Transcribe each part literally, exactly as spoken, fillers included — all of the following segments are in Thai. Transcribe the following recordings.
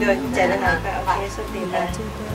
โดยใจละหน่อยค่ะโอเคสุดดีค่ะ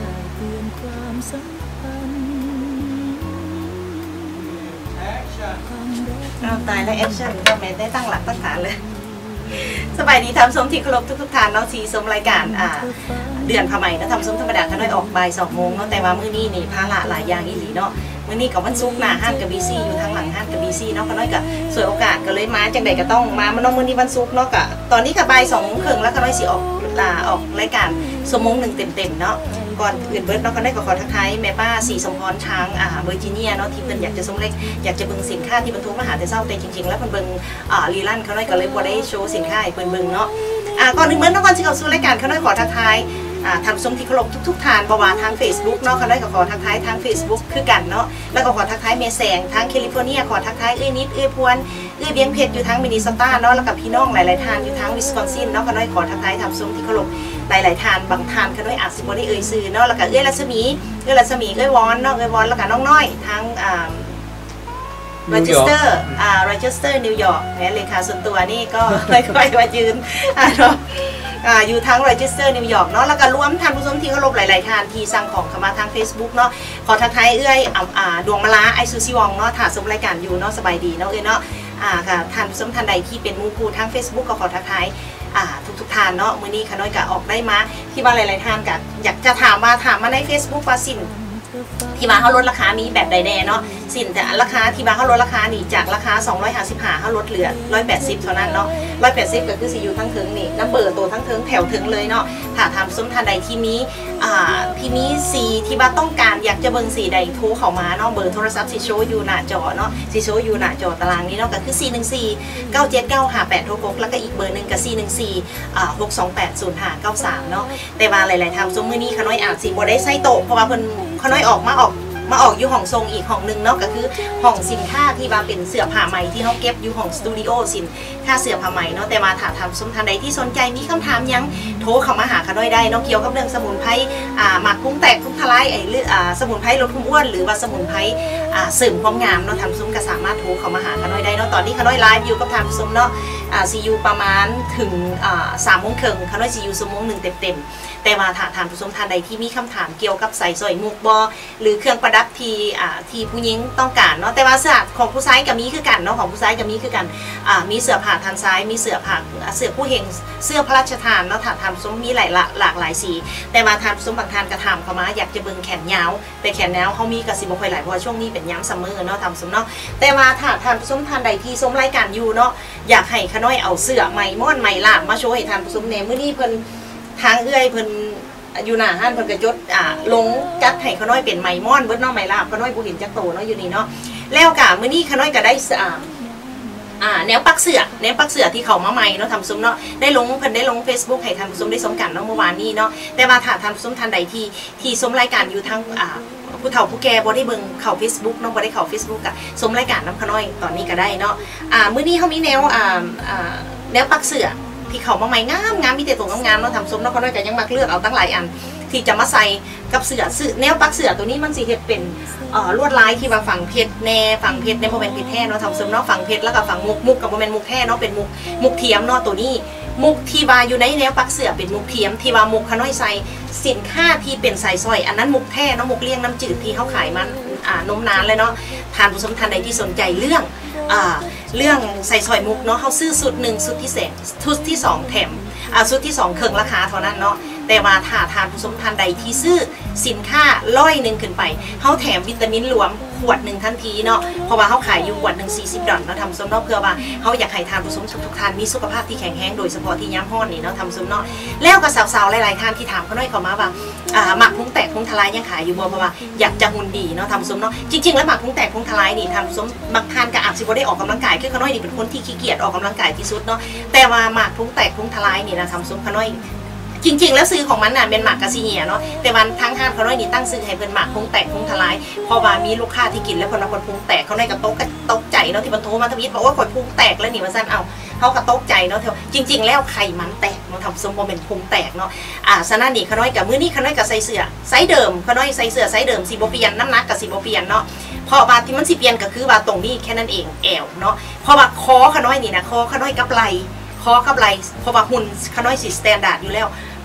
เอาตายแล้วแอคชั่นก็ไม่ได้ตั้งหลักตั้งฐานเลยสบายดีทำสมที่เคารพทุกทุกทานเนาะทีสมรายการอ่าเดือนผ้าไหมนะทำสมธรรมดาเขาได้ออกบ่ายสองโมงเนาะแต่ว่ามื้อนี้นี่ภาระหลายอย่างอีหลีเนาะมื้อนี้กับวันศุกร์หน้าห้างกับบีซีอยู่ทางหลังห้างกับบีซีเนาะเขาน้อยกับสวยโอกาสก็เลยมาจังใดก็ต้องมามันน้องมื้อนี้วันศุกร์เนาะกะตอนนี้กับบ่ายสองโมงครึ่งแล้วเขาน้อยสิออกลาออกรายการสมงหนึ่งเต็มๆเนาะก่อนอื่นเบิร์ดเนาะเขาได้ขอขอทักทายแม่ป้าสีสมพรช้างอ่าเวอร์จิเนียเนาะที่เพิ่นอยากจะสมเล็กอยากจะเบิ่งสินค้าที่บรรทุกมาหาแต่เศร้าแต่จริงๆแล้วเพิ่นเบิ่งอ่ารีลันเขาน้อยก็เลยบ่ได้โชว์สินค้าให้เพิ่นเบิ่งเนาะอ่าก่อนอื่นเบิร์ดเนาะก่อนที่เขาสู่รายการเขาน้อยขอทักทายอ่าทำสมที่เคารพทุกๆทานบวาทาง Facebook เนาะเขาได้ขอทักทายทาง Facebook คือกันเนาะแล้วก็ขอทักทายเมแสงทางแคลิฟอร์เนียขอทักทายเอ้ยนิดเอ้ยพวนเอ้ยเบียงเพชรอยู่ทางมินนิโซตาเนาะแล้วกับพี่น้องหลายๆทานอยู่ทางวิสคอนซินเนาะเขาได้ขอทักทายทำสมที่เคารพหลายๆทานบางทานเขาได้อาจสิบ่ได้เอ่ยชื่อเนาะแล้วก็เอ้ยรัศมีเอ้ยรัศมีเอ้ยวอนเนาะเอ้ยวอนแล้วก็น้องน้อยทางอ่าโรเจสเตอร์อ่าโรเจสเตอร์นิวยอร์กเนี่ยเลขาส่วนตัวนี่ก็ไม่ค่อยมายืนอ่าเนาะอ่าอยู่ทั้งโรเจสเตอร์นิวยอร์กเนาะแล้วก็รวมท่านผู้ชมที่เคารพหลายๆท่านที่สั่งของเข้ามาทาง Facebook เนาะขอทักทายเอื้อยอ่าดวงมะลาไอซูซิวองเนาะถ่าชมรายการอยู่เนาะสบายดีเนาะเอ้ยเนาะอ่าค่ะท่านผู้ชมท่านใดที่เป็นมูคูทาง Facebook ก็ขอทักทายอ่าทุกๆท่านเนาะมื้อนี้ค่ะน้อยก็ออกได้มาที่ว่าหลายๆท่านก็อยากจะถามว่าถามมาใน Facebook ว่าสินที่มาเขาลดราคามีแบบใดแน่เนาะสินแต่ราคาที่มาเขาลดราคานี่จากราคาสองร้อยห้าสิบห้าเขาลดเหลือหนึ่งร้อยแปดสิบเท่านั้นเนาะหนึ่งร้อยแปดสิบก็คือสิอยู่ทั้งถึงนี่น้ำเบอร์ตัวทั้งถึงแถวถึงเลยเนาะถ้าทำซุ้มทันใดที่มีอ่าที่มีสีที่ว่าต้องการอยากจะเบิ่งสีใดโทรเข้ามาเนาะเบอร์โทรศัพท์สิโชว์อยู่หน้าจอเนาะสิโชว์อยู่หน้าจอตารางนี้เนาะก็คือสี่หนึ่งสี่ เก้าเจ็ดเก้าห้าแปดโทรกแล้วก็อีกเบอร์หนึ่งก็สี่หนึ่งสี่อ่าหกสองแปดศูนย์ห้าเก้าสามเนาะแต่ว่าหลายๆทำซุ้มมื้อนี้ขน้อยอาจสิบ่ได้ใส่โต๊ะเพราะว่าเพิ่นขน้อยออกมาออกมาออกอยู่ห้องทรงอีกห้องหนึ่งเนาะก็คือห้องสินค้าที่ว่าเป็นเสื้อผ้าใหม่ที่เขาเก็บอยู่ห้องสตูดิโอสินค้าเสื้อผ้าใหม่เนาะแต่มาถามทำสมทันใดที่สนใจมีคำถามยังโทรเข้ามาหาขน้อยได้เนาะเกี่ยวกับเรื่องสมุนไพรอ่าหมักพุงแตกพุงทลายไอ้เรื่องอ่าสมุนไพรลดความอ้วนหรือว่าสมุนไพรอ่าเสริมความงามเนาะทำซุ้มก็สามารถโทรเข้ามาหาขน้อยได้เนาะตอนนี้ขน้อยไลฟ์อยู่กับทำซุ้มเนาะอ่าซียูประมาณถึงอ่าสามโมงครึ่งขน้อยซียูสมงหนึ่งเต็มๆแต่ว่าถามทำผู้ชมท่านใดที่มีคำถามเกี่ยวกับใส่สร้อยมุกบอหรือเครื่องประดับที่อ่าที่ผู้หญิงต้องการเนาะแต่ว่าเสื้อของผู้ชายกับมีคือกันเนาะของผู้ชายกับมีคือกันอ่ามีเสื้อผ้าทางซ้ายมีเสื้อผ้าเสื้อผู้เฮงเสื้อพระราชทานเนาะถามทำซุ้มมีหลายหลากหลายสีแต่มาทำซุ้มบางทานกระทำเข้ามาอยากจะเบิ่งแขนยาวแต่แขนยาวเขามีกระสีบค่อยหลายเพราะช่วงนี้เป็นย้ำซัมเมอร์เนาะทำซุ้มเนาะแต่มาถ้าทำซุ้มทานใดที่ซุ้มรายการอยู่เนาะอยากให้ขน้อยเอาเสื้อใหม่ม้อนใหม่ลาบมาโชว์ให้ทำซุ้มเนมื้อนี้เพิ่นทางเอื้อยเพิ่นอยู่หน้าห้านเพิ่นกระจดอ่าลงจัดให้ขน้อยเป็นไม้ม่อนเบิดเนาะไม้ลาบขน้อยบ่เห็นจักโตเนาะอยู่นี่เนาะแล้วกะมื้อนี้ขน้อยก็ได้อ่าอ่าแนวปักเสือแนวปักเสือที่เขามาใหม่เนาะทำซุ้มเนาะได้ลงเพิ่นได้ลง Facebook ให้ทำซุ้มได้สมกันเนาะเมื่อวานนี้เนาะแต่ว่าถ้าทำซุ้มทันใดที่ที่สมรายการอยู่ทางอ่าผู้เฒ่าผู้แก่บ่ได้เบิ่งเข้า Facebook เนาะบ่ได้เข้า Facebook กะสมรายการนำขน้อยตอนนี้ก็ได้เนาะอ่ามื้อนี้เฮามีแนวอ่าอ่าแนวปักเสือที่เขามาใหม่งามงามมีแต่ตัวงามๆเนาะทำซุ้มเนาะขน้อยก็ยังมักเลือกเอาตั้งหลายอันที่จะมาใส่กับเสือเสือแนวปักเสือตัวนี้มันสิเฮ็ดเป็นลวดลายที่ว่าฝั่งเพชรแน่ฝั่งเพชรในโมเมนต์เพชรแท้เนาะทำซุ้มเนาะฝั่งเพชรแล้วก็ฝั่งมุกมุกกับโมเมนต์มุกแท้เนาะเป็นมุกมุกเทียมเนาะตัวนี้มุกที่ว่าอยู่ในแนวปักเสือเป็นมุกเทียมที่ว่ามุกขน้อยใส่สินค้าที่เป็นใส่สร้อยอันนั้นมุกแท้เนาะมุกเลี้ยงน้ำจืดที่เขาขายมันอ่านมนานเลยเนาะทานผู้ชมทานใดที่สนใจเรื่องอ่าเรื่องใส่สร้อยมุกเนาะเขาซื้อสุดหนึ่งสุดที่แสงสุดที่สองแถมอ่าสุดที่สองเครื่องราคาเท่านั้นเนาะแต่ว่าถ้าทานผู้ชมทานใดที่ซื้อสินค้าร้อยหนึ่งขึ้นไปเขาแถมวิตามินรวมขวดหนึ่งทันทีเนาะเพราะว่าเขาขายอยู่ขวดหนึ่งสี่สิบดอลลาร์เนาะทำซุ้มเนาะเพื่อว่าเขาอยากให้ทานผู้ชมทุกทานมีสุขภาพที่แข็งแรงโดยเฉพาะที่ย้ำห้อนนี่เนาะทำซุ้มเนาะแล้วก็สาวๆหลายๆท่านที่ถามเขาหน่อยเขามาว่าอ่าหมักพุงแตกพุงทลายยังขายอยู่บ่เพราะว่าอยากจะหุ่นดีเนาะทำซุ้มเนาะจริงๆแล้วหมักพุงแตกพุงทลายนี่ทำซุ้มบางทานก็อาจจะบ่ได้ออกกำลังกายคือเขาหน่อยนี่เป็นคนที่ขี้เกียจออกกำลังกายที่สุดเนาะแต่ว่าหมักพุงแตกพุงทลายนี่นะทำซุ้มเขาหน่อยจริงๆแล้วซื้อของมันน่ะเป็นหมากกาซิเนียเนาะแต่วันทั้งห้างเขาน้อยนี่ตั้งซื้อให้เป็นหมากพุงแตกพุงทลายพอว่ามีลูกค้าที่กินแล้วคนละคนพุงแตกเขาในกระโต๊ะกระตกใจเนาะที่มันโทรมาทวิตบอกว่าข่อยพุงแตกแล้วนี่มาสั้นเอาเขากระตกใจเนาะเถอะจริงๆแล้วไข่มันแตกเนาะทำสมบูรณ์เป็นพุงแตกเนาะอ่าซานานี่เขาน้อยกับมื้อนี้เขาน้อยกับใส่เสื้อไซส์เดิมเขาน้อยใส่เสื้อไซส์เดิมสีโบเปียนน้ำหนักกับสีโบเปียนเนาะพอว่าที่มันสีเปียนก็คือว่าตรงนี้แค่นั้นเองแอวเนาะพอว่าคอเขาน้อยนี่นะคอเขาน้อยกับไหลคอกับไหลพอว่าหุ่นเขาน้อยสีสแตนดาร์ดอยู่แล้ว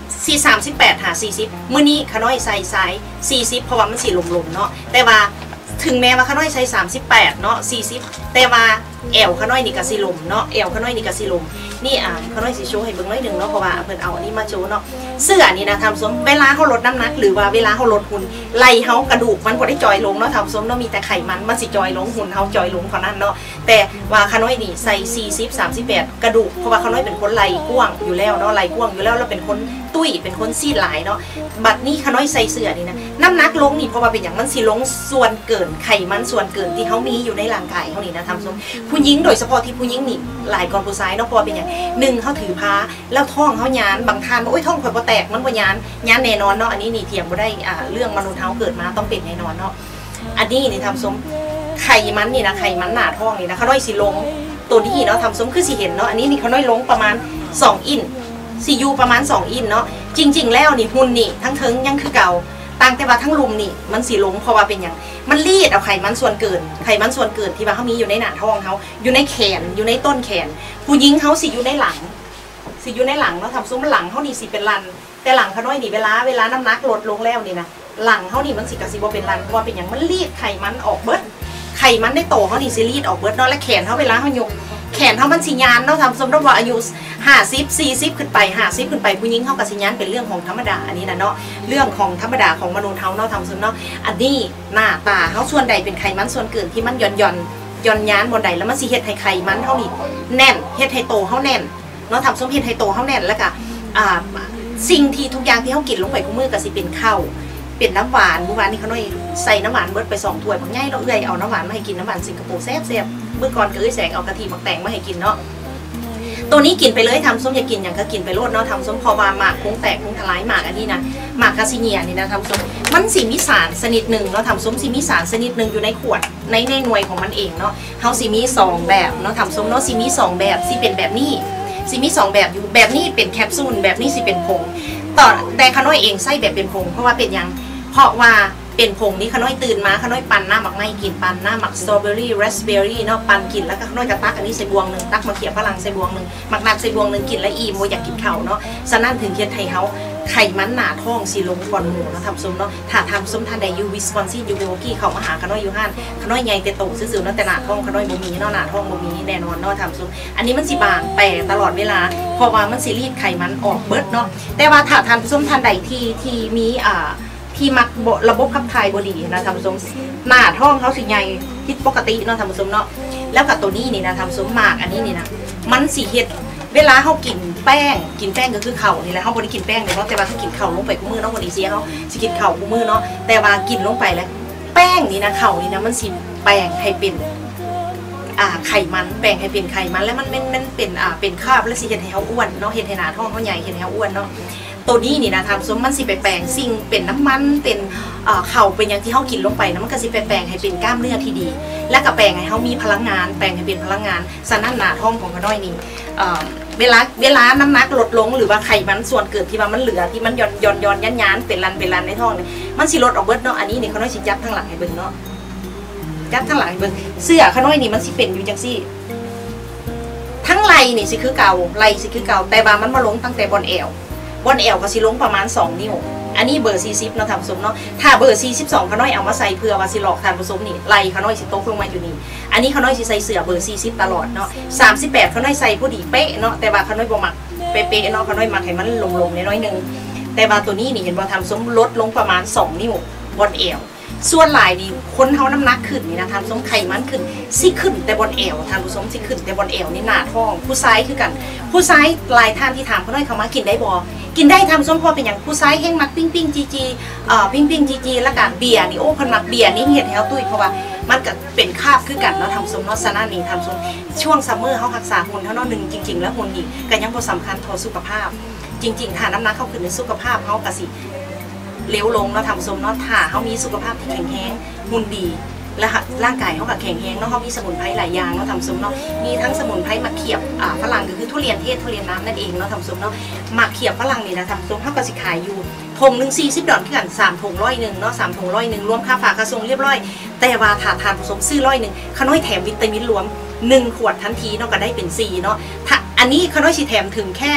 สี่สามสิบแปดหาสี่สิบมื้อนี้ขน้อยใส่ไซส์สี่สิบเพราะว่ามันสีหลมๆเนาะแต่ว่าถึงแม้ว่าขน้อยใช้สามสิบแปดเนาะสี่สิบแต่ว่าแอวขน้อยนี่ก็สิลมเนาะแอวขน้อยนี่ก็สิลมนี่อ่ะขน้อยสิโชว์ให้เบิ่งหน่อยนึงเนาะเพราะว่าเพิ่นเอาอันนี้มาโชว์เนาะเสื้อนี่นะทำสมเวลาเขาลดน้ำหนักหรือว่าเวลาเขาลดหุ่นไหล่เฮากระดูกมันบ่ได้จอยลงเนาะทำสมเนาะมีแต่ไขมันมันสิจอยลงหุ่นเฮาจอยลงเท่านั้นเนาะแต่ว่าขน้อยนี่ใส่สี่สิบ สามสิบแปดกระดูกเพราะว่าขน้อยเป็นคนไหล่กว้างอยู่แล้วเนาะไหล่กว้างอยู่แล้วแล้วเป็นคนตุ้ยเป็นคนซีดหลายเนาะบัดนี้ขน้อยใส่เสื้อนี่นะน้ำหนักลงนี่เพราะว่าเป็นอย่างมันสิลงส่วนเกินไขมันส่วนเกินที่เขามีอยู่ในร่างกายเขานี่นะทำสมผู้หญิงโดยเฉพาะที่ผู้หญิงนี่หลายกว่าผู้ชายเนาะเพราะเป็นอย่างหนึ่งเขาถือผ้าแล้วท้องเขายานบางท่านโอ้ยท้องข่อยบ่แตกมันบ่ยานยานแน่นอนเนาะอันนี้นี่เถียงบ่ได้อ่าเรื่องมนุษย์เฮาเกิดมาต้องเป็นแน่นอนเนาะอันนี้นี่ทำสมไขมันนี่นะไขมันหนาท้องนี่นะเขาน้อยสิลงตัวนี้เนาะทำสมคือสิเห็นเนาะอันนี้นี่เขาน้อยลงประมาณสองอินซียูประมาณสองอินเนาะจริงๆแล้วนี่หุ่นนี่ทั้งเทิงยังคือเก่าต่างแต่ว่าทั้งลุมนี่มันสีลงเพราะว่าเป็นอย่างมันรีดเอาไขมันส่วนเกินไขมันส่วนเกินที่ว่าเขามีอยู่ในหน้าท้องเขาอยู่ในแขนอยู่ในต้นแขนผู้หญิงเขาสิอยู่ในหลังสิอยู่ในหลังเนาะทำซุ้มหลังเขานี่สิเป็นรันแต่หลังเขาน้อยนี่เวลาเวลาน้ำหนักลดลงแล้วนี่นะหลังเขานี่มันสิกระสิบเป็นรันเพราะว่าเป็นอย่างมันรีดไขมันออกเบิดไขมันในโตเขานี่สิรีดออกเบิดเนาะและแขนเขาเวลาเขายกแขนเขามันสิญานเนาะทำสมมติว่าอายุห้าสิบสี่สิบขึ้นไปห้าสิบขึ้นไปผู้หญิงเขากับสิญานเป็นเรื่องของธรรมดาอันนี้นะเนาะเรื่องของธรรมดาของมนุษย์เขาเนาะทำสมเนาะอันนี้หน้าตาเขาส่วนใดเป็นไขมันส่วนเกินที่มันย่อนย่อนย่อนยานบนใดแล้วมันสิเฮ็ดให้ไขมันเขานี่แน่นเฮ็ดให้โตเขาแน่นเนาะทำสมเฮ็ดให้โตเขาแน่นแล้วก็อ่าสิ่งที่ทุกอย่างที่เขากินลงไปคู่มือกับสิเป็นข้าวเป็นน้ำหวานเมื่อวานนี้เขาหน่อยใส่น้ำหวานเบิดไปสองถ้วยบางง่ายเราเอื้อยเอาน้ำหวานมาให้กินน้ำหวานสิงคโปร์แซ่บแซ่บเมื่อก่อนก็เอื้อยแสงเอากะทิมักแตงมาให้กินเนาะตัวนี้กินไปเลยทำส้มอยากกินอย่างก็กินไปโลดเนาะทำส้มพอมาหมากคงแตกคงทลายหมากอันนี้นะหมากคาซิเนียนี่นะทำส้มมันสีมิสารชนิดหนึ่งเนาะทำส้มสีมิสารชนิดหนึ่งอยู่ในขวดในในหน่วยของมันเองเนาะเขาสีมีสองแบบเนาะทำส้มเนาะสีมีสองแบบสีเป็นแบบนี้สีมีสองแบบอยู่แบบนี้เป็นแคปซูลแบบนี้สีเป็นผงต่อแต่ขน้อยเองไส้แบบเป็นผงเพราะว่าเป็นยังเพราะว่าเป็นผงนี้ขน้อยตื่นมาขน้อยปั่นหน้าหมักไม้กินปั่นหน้าหมักสตรอเบอรี่ราสเบอรี่เนาะปั่นกินแล้วก็ขน้อยกระตักอันนี้ใส่บวงหนึ่งตักมาเขียบฝรั่งใส่บวงหนึ่งหมักนักใส่บวงหนึ่งกินแล้วอิ่มโมอยากกินข้าวเนาะฉะนั้นถึงเทียนไทยเฮาไขมันหนาท้องสีลงก่อนหมูเนาะทำส้มเนาะถ้าทำส้มท่านใดยูวิสคอนซินยูเวลกี้เขามาหาขน้อยยูฮันขน้อยใหญ่แต่โตซื่อๆเนาะแต่หนาท้องขน้อยบ่มีเนาะหนาท้องบ่มีแน่นอนเนาะทำส้มอันนี้มันสีบางแต่ตลอดเวลาเพราะว่ามันสีรีดไขมันออกเบิดเนาะแต่ว่าถ้าทำส้มท่านใดที่ที่มีอ่าที่มักระบบขับถ่ายบดีนะทำส้มหน้าท้องเขาสีใหญ่ผิดปกติเนาะทำส้มเนาะแล้วกับตัวนี้นี่นะทำส้มหมากอันนี้นี่นะมันสีเห็ดเวลาเขากินแป้งกินแป้งก็คือเข่านี่แหละเขาบริกินแป้งเลยเนาะแต่ว่าเขากินเข่าลงไปคู่มือเนาะวันนี้เสียเขาจะกินเข่าคู่มือเนาะแต่ว่ากินลงไปแล้วแป้งนี่นะเข่านี่นะมันสีแป้งให้เป็นอ่าไขมันแป้งให้เป็นไขมันแล้วมันมันมันเป็นอ่าเป็นคาร์บและสีเห็ดให้เขาอ้วนเนาะเห็ดให้หนาท้องเขาใหญ่เห็ดให้เขาอ้วนเนาะตัวนี้นี่นะทำส้มมันสิไปแปลงสิ่งเป็นน้ำมันเป็นเข่าเป็นอย่างที่เขากินลงไปนะมันก็สิไปแปลงให้เป็นกล้ามเนื้อที่ดีและก็แปลงให้เขามีพลังงานแปลงให้เป็นพลังงานสนั่นหนาท้องของเขาน้อยนี่เวลาเวลาน้ำหนักลดลงหรือว่าไขมันส่วนเกิดที่ว่ามันเหลือที่มันย้อนย้อนย้อนยันยันเป็นรันเป็นรันในท้องเนี่ยมันสิลดออกเบิดเนาะอันนี้นี่เขาน้อยสิจับทั้งหลังให้เบิ่งเนาะจับทั้งหลังให้เบิ่งเสื้อเขาน้อยนี่มันสิเป็นอยู่จังซี่ทั้งไหล่นี่สิคือเก่าไหล่สิคือเก่าแต่ว่ามันมาลงตั้งแต่บนเอวบนเอวก็สิลงประมาณสองนิ้วอันนี้เบอร์สี่สิบเนาะทำผสมเนาะถ้าเบอร์สี่สิบสองเขาน้อยเอามาใส่เพื่อว่าสิหลอกทานผสมนี่ไหล่เขาน้อยสิโตลงมาอยู่นี่อันนี้เขาน้อยสิใส่เสื้อเบอร์สี่สิบตลอดเนาะสามสิบแปดเขาน้อยใส่พอดีเป๊ะเนาะแต่ว่าเขาน้อยบ่มักเป๊ะๆเนาะเขาน้อยมักให้มันลงๆน้อยๆนึงแต่ว่าตัวนี้นี่เห็นว่าทำผสมลดลงประมาณสองนิ้วบนเอวส่วนหลายนี่คนเขาน้ำหนักขึ้นนี่นะทำผสมไขมันขึ้นสิขึ้นแต่บนเอวทำผสมสิขึ้นแต่บนเอวนี่หน้าท้องผู้ชายคือกันผู้ชายหลายท่านที่ถามเขาน้อยเขามากินได้บ่กินได้ทำส้มพอเป็นอย่างผู้ชายแห้งมักปิ้งปิ้งจีจีเอ่อปิ้งปิ้งจีจีแล้วกันเบียร์นี่โอ้คนมักเบียร์นี่เห็ดแถวตุ้ยเพราะว่ามันก็เป็นคาบคือกันเนาะทำส้มเนาะซาน่านี่ทำส้มช่วงซัมเมอร์เขารักษาหุ่นเท่านั้นหนึ่งจริงๆแล้วหุ่นนี่ก็ยังพอสำคัญทอสุขภาพจริงๆถ้าน้ำหนักเขาขึ้นในสุขภาพเขากะสิเลี้ยวลงเนาะทำส้มเนาะถ้าเขามีสุขภาพที่แข็งแรงหุ่นดีและร่างกายเขากับแข็งแรงเนาะเขามีสมุนไพรหลายอย่างเนาะทำซุปเนาะมีทั้งสมุนไพรมะเขียบอ่าฝรั่งก็คือทุเรียนเทศทุเรียนน้ำนั่นเองเนาะทำซุปเนาะมะเขียบฝรั่งนี่นะทำซุปเขาก็สิขายอยู่ทงหนึ่งสี่สิบดอลขึ้นกันสามทงร้อยหนึ่งเนาะสามทงร้อยหนึ่งรวมค่าฝากกระทรวงเรียบร้อยแต่ว่าถ้าทานผสมซื้อร้อยหนึ่งขน้อยแถมวิตามินรวมหนึ่งขวดทันทีเนาะก็ได้เป็นสี่เนาะถ้าอันนี้ขน้อยสิแถมถึงแค่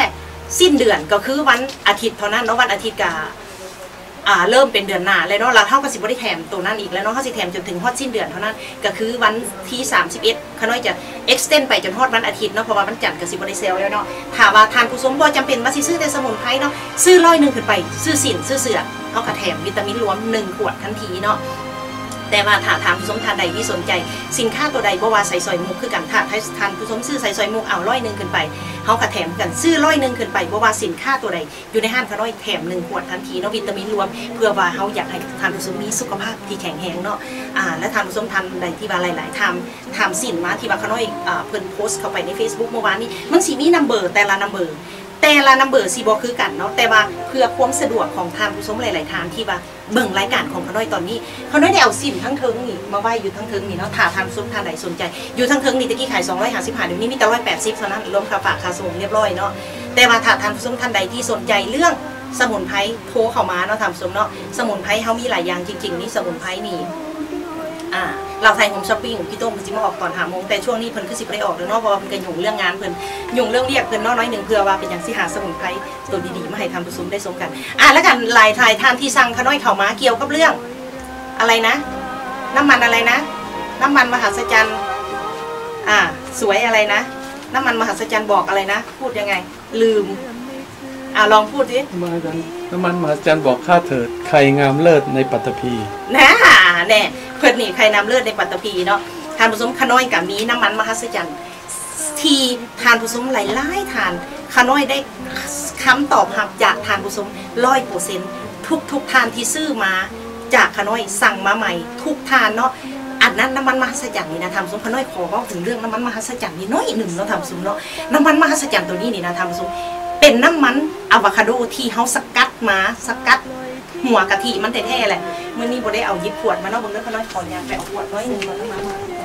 สิ้นเดือนก็คือวันอาทิตย์เท่านั้นเนาะวันอาทิตย์กาอ่าเริ่มเป็นเดือนหน้าเลยเนาะเราเท่ากับสิบได้แถมตัวนั้นอีกแล้วเนาะเขาสิแถมจนถึงฮอดสิ้นเดือนเท่านั้นก็คือวันที่สามสิบเอ็ดขน้อยจะ extend ไปจนฮอดวันอาทิตย์เนาะเพราะว่าวันจันทร์กับสิบได้เซลแล้วเนาะถามว่าทานผู้ชมบ่จำเป็นว่าสิซื้อแต่สมุนไพรเนาะซื้อร้อยหนึ่งขึ้นไปซื้อสินซื้อเสือเขาก็แถมวิตามินรวมหนึ่งขวดทันทีเนาะแต่ว่าถ้าทานผู้ชมทานใดที่สนใจสินค้าตัวใดบ่ว่าใส่ซอยมุกคือกันถ้าทานผู้ชมซื้อใส่ซอยมุกเอาร้อยหนึ่งขึ้นไปเขาก็แถมกันซื้อร้อยหนึ่งขึ้นไปบ่ว่าสินค้าตัวใดอยู่ในห้างเขาน้อยแถมหนึ่งขวดทันทีเนาะวิตามินรวมเพื่อว่าเขาอยากให้ทานผู้ชมมีสุขภาพที่แข็งแรงเนาะอ่าและทานผู้ชมทานใดที่ว่าหลายๆทำทำสินมาที่ว่าเขาน้อยอ่าเพิ่นโพสต์เข้าไปใน Facebook เมื่อวานนี้มันสิมีนัมเบอร์แต่ละนัมเบอร์แต่ละนัมเบอร์สีบอคือกันเนาะแต่ว่าเพื่อความสะดวกของทานผู้ชมหลายๆทานที่ว่าเบิ่งรายการของเขาน้อยตอนนี้เขาน้อยได้เอาสินทั้งเทิงนี่มาไว้อยู่ทั้งเทิงนี่เนาะถ้าทานผู้ชมทานใดสนใจอยู่ทั้งเทิงนี่ตะกี้ขายสองร้อยห้าสิบห้าเดี๋ยวนี้มีแต่หนึ่งร้อยแปดสิบเท่านั้นรวมค่าฝากค่าส่งเรียบร้อยเนาะแต่ว่าถ้าทานผู้ชมท่านใดที่สนใจเรื่องสมุนไพรโทรเข้ามาเนาะทานผู้ชมเนาะสมุนไพรเขามีหลายอย่างจริงๆนี่สมุนไพรนี่อ่าเราไทยโฮมช้อปปิ้งพี่โต้งมันจะมาออกตอนหาโมงแต่ช่วงนี้เพิ่นคือสิบได้ออกเลยเนาะเพราะว่าเพิ่นก็ยุ่งเรื่องงานเพิ่นยุ่งเรื่องเรียกเพิ่นน้อยหนึ่งเพื่อว่าเป็นอย่างสิหาสมุนไพรตัวดีๆมาให้ทานผู้ชมได้ชมกันอ่าแล้วกันหลายทายทานที่สั่งขน้อยเข้ามาเกี่ยวกับเรื่องอะไรนะน้ำมันอะไรนะน้ำมันมหัศจรรย์อ่าสวยอะไรนะน้ำมันมหัศจรรย์บอกอะไรนะพูดยังไงลืมอ่าลองพูดสิน้ำมันมหัศจรรย์บอกข้าเถิดไข่งามเลิศในปัตตภีนะแน่เพื่อนนี่ใครนำเลือดในปัตตภีเนาะทานผสมขน้อยกับมีน้ำมันมหัศจรรย์ทีทานผสมหลายๆทานขน้อยได้คำตอบรับจากทานผสมร้อยเปอร์เซ็นต์ทุกทุกทานที่ซื้อมาจากขน้อยสั่งมาใหม่ทุกทานเนาะอันนั้นน้ำมันมหัศจรรย์นี่นะทำสมขน้อยขอว่าถึงเรื่องน้ำมันมหัศจรรย์นี่น้อยหนึ่งเนาะทำสมเนาะน้ำมันมหัศจรรย์ตัวนี้นี่นะทำสมเป็นน้ำมันอะโวคาโดที่เขาสกัดมาสกัดหัวกะทิมันแท้ๆแหละเมื่อนี้โบได้เอายิบขวดมาเนาะบนเรื่องขน้อยขอยางไปเอาขวดน้อยหนึ่งมาแล้วมา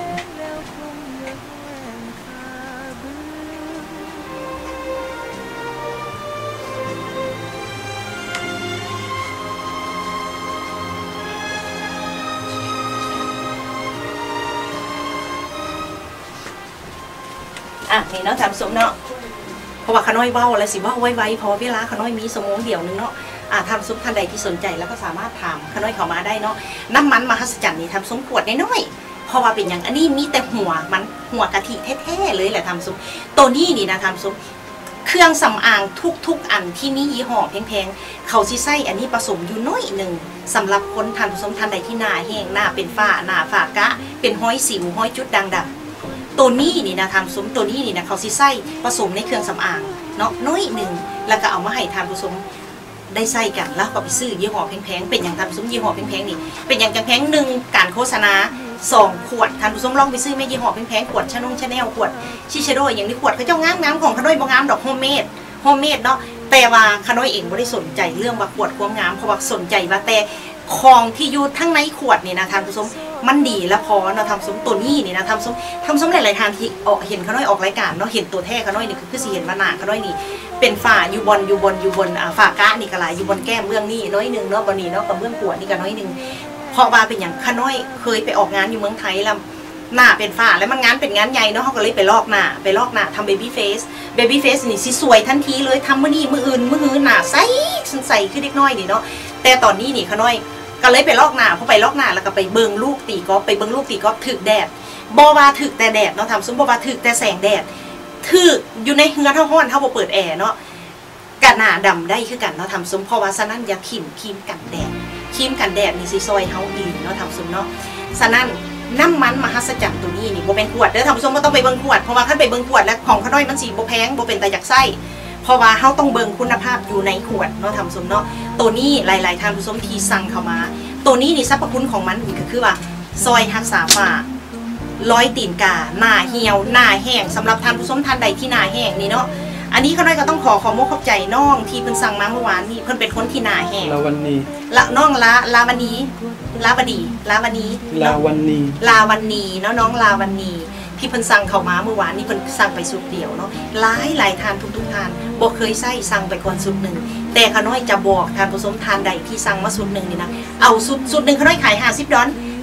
อ่ะนี่เนาะทำสมเนาะเพราะว่าขน้อยเว้าอะไรสิเว้าไว้ๆเพราะเวลาขน้อยมีสมองเดี่ยวนึงเนาะอ่าทำซุปท่านใดที่สนใจแล้วก็สามารถถามขน้อยเข้ามาได้เนาะน้ำมันมหัศจรรย์นี่ทำซุปขวดน้อยๆเพราะว่าเป็นอย่างอันนี้มีแต่หัวมันหัวกะทิแท้ๆเลยแหละทำซุปตัวนี้นี่นะทำซุปเครื่องสำอางทุกๆอันที่มียี่ห้อแพงๆเขาซิไส้อันนี้ผสมอยู่น้อยหนึ่งสำหรับคนทานผสมท่านใดที่หน้าแห้งหน้าเป็นฝ้าหน้าฝ้ากะเป็นห้อยสิวห้อยจุดด่างๆตัวนี้นี่นะทำซุปตัวนี้นี่นะเขาซิไส้ผสมในเครื่องสำอางเนาะน้อยหนึ่งแล้วก็เอามาให้ทานผสมได้ใส่กันแล้วก็ไปซื้อยี่ห้อแพงๆเป็นอย่างทานผสมยี่ห้อแพงๆนี่เป็นอย่างแพงๆหนึ่งการโฆษณาสองขวดทานผสมลองไปซื้อแม่ยี่ห้อแพงๆขวดชานุ่งชาแนลขวดชิชาโดอย่างนี้ขวดเขาเจ้างามๆของขน้อยบางงามดอกโฮมเมดโฮมเมดเนาะแต่ว่าขน้อยเองไม่ได้สนใจเรื่องว่าขวดความงามเพราะว่าสนใจว่าแต่ของที่อยู่ทั้งในขวดนี่นะทานผสมมันดีและพอเนาะทำสมตัวนี้นี่นะทำสมทำสมหลายๆทางที่ออกเห็นขน้อยออกรายการเนาะเห็นตัวแท้ขน้อยนี่คือคือสิเห็นมาหนาขน้อยนี่เป็นฝ้าอยู่บนอยู่บนอยู่บนอ่าฝ้ากะนี่ก็หลายอยู่บนแก้มเบื้องนี่น้อยนึงเนาะบนนี้เนาะกับเบื้องขวดนี่ก็น้อยนึงเพราะว่าเป็นอย่างขน้อยเคยไปออกงานอยู่เมืองไทยแล้วหน้าเป็นฝ้าแล้วมันงานเป็นงานใหญ่เนาะเขาก็เลยไปลอกหน้าไปลอกหน้าทำเบบี้เฟสเบบี้เฟสนี่สิสวยทันทีเลยทำมื้อนี้มื้ออื่นมื้อหื้อหน้าใสใสขึ้นเล็กน้อยนี่เนาะแต่ตอนนี้นี่ขน้อยก็เลยไปลอกหน้าพอไปลอกหน้าแล้วก็ไปเบิ่งลูกตีกอล์ฟไปเบิ่งลูกตีกอล์ฟถึกแดดบ่ว่าถึกแต่แดดเนาะทำซุ้มบ่ว่าถึกแต่แสงแดดถึกอยู่ในเฮือนเท่าห้อนเท่าบ่เปิดแอร์เนาะกันหน้าดำได้คือกันเนาะทำซุ้มเพราะว่าฉะนั้นอย่าขิมครีมกันแดดครีมกันแดดนี่สิซอยเฮาดีเนาะทำซุ้มเนาะฉะนั้นน้ำมันมหัศจรรย์ตัวนี้นี่บ่เป็นขวดเด้อทำซุ้มบ่ต้องไปเบิ่งขวดเพราะว่าคันไปเบิ่งขวดแล้วของเขาน้อยมันสิบ่แพงบ่เป็นตาอยากไส้เพราะว่าเขาต้องเบิ่งคุณภาพอยู่ในขวดเนาะทำซุ้มเนาะตัวนี้หลายๆทานผู้ชมที่สั่งเข้ามาตัวนี้นี่สรรพคุณของมันก็คือว่าซอยรักษาฝ้าร้อยตีนกาหน้าเหี่ยวหน้าแห้งสำหรับทานผู้ชมทานใดที่หน้าแห้งนี่เนาะอันนี้เขาน้อยก็ต้องขอขอมกขอบใจน้องที่เพิ่นสั่งมาเมื่อวานนี่เพิ่นเป็นคนที่หน้าแห้งลาวันนีละน้องละลาวันนีลาบดีลาวันนีลาวันนีลาวันนีเนาะน้องลาวันนีที่เพิ่นสั่งเข้ามาเมื่อวานนี่เพิ่นสั่งไปสุดเดียวเนาะหลายหลายทานทุกๆทานบ่เคยใส่สั่งไปก่อนสุดหนึ่งแต่ขน้อยจะบอกทานผู้ชมทานใดที่สั่งมาสุดหนึ่งนี่นะเอาสุดสุดหนึ่งขน้อยขายห้าสิบดอล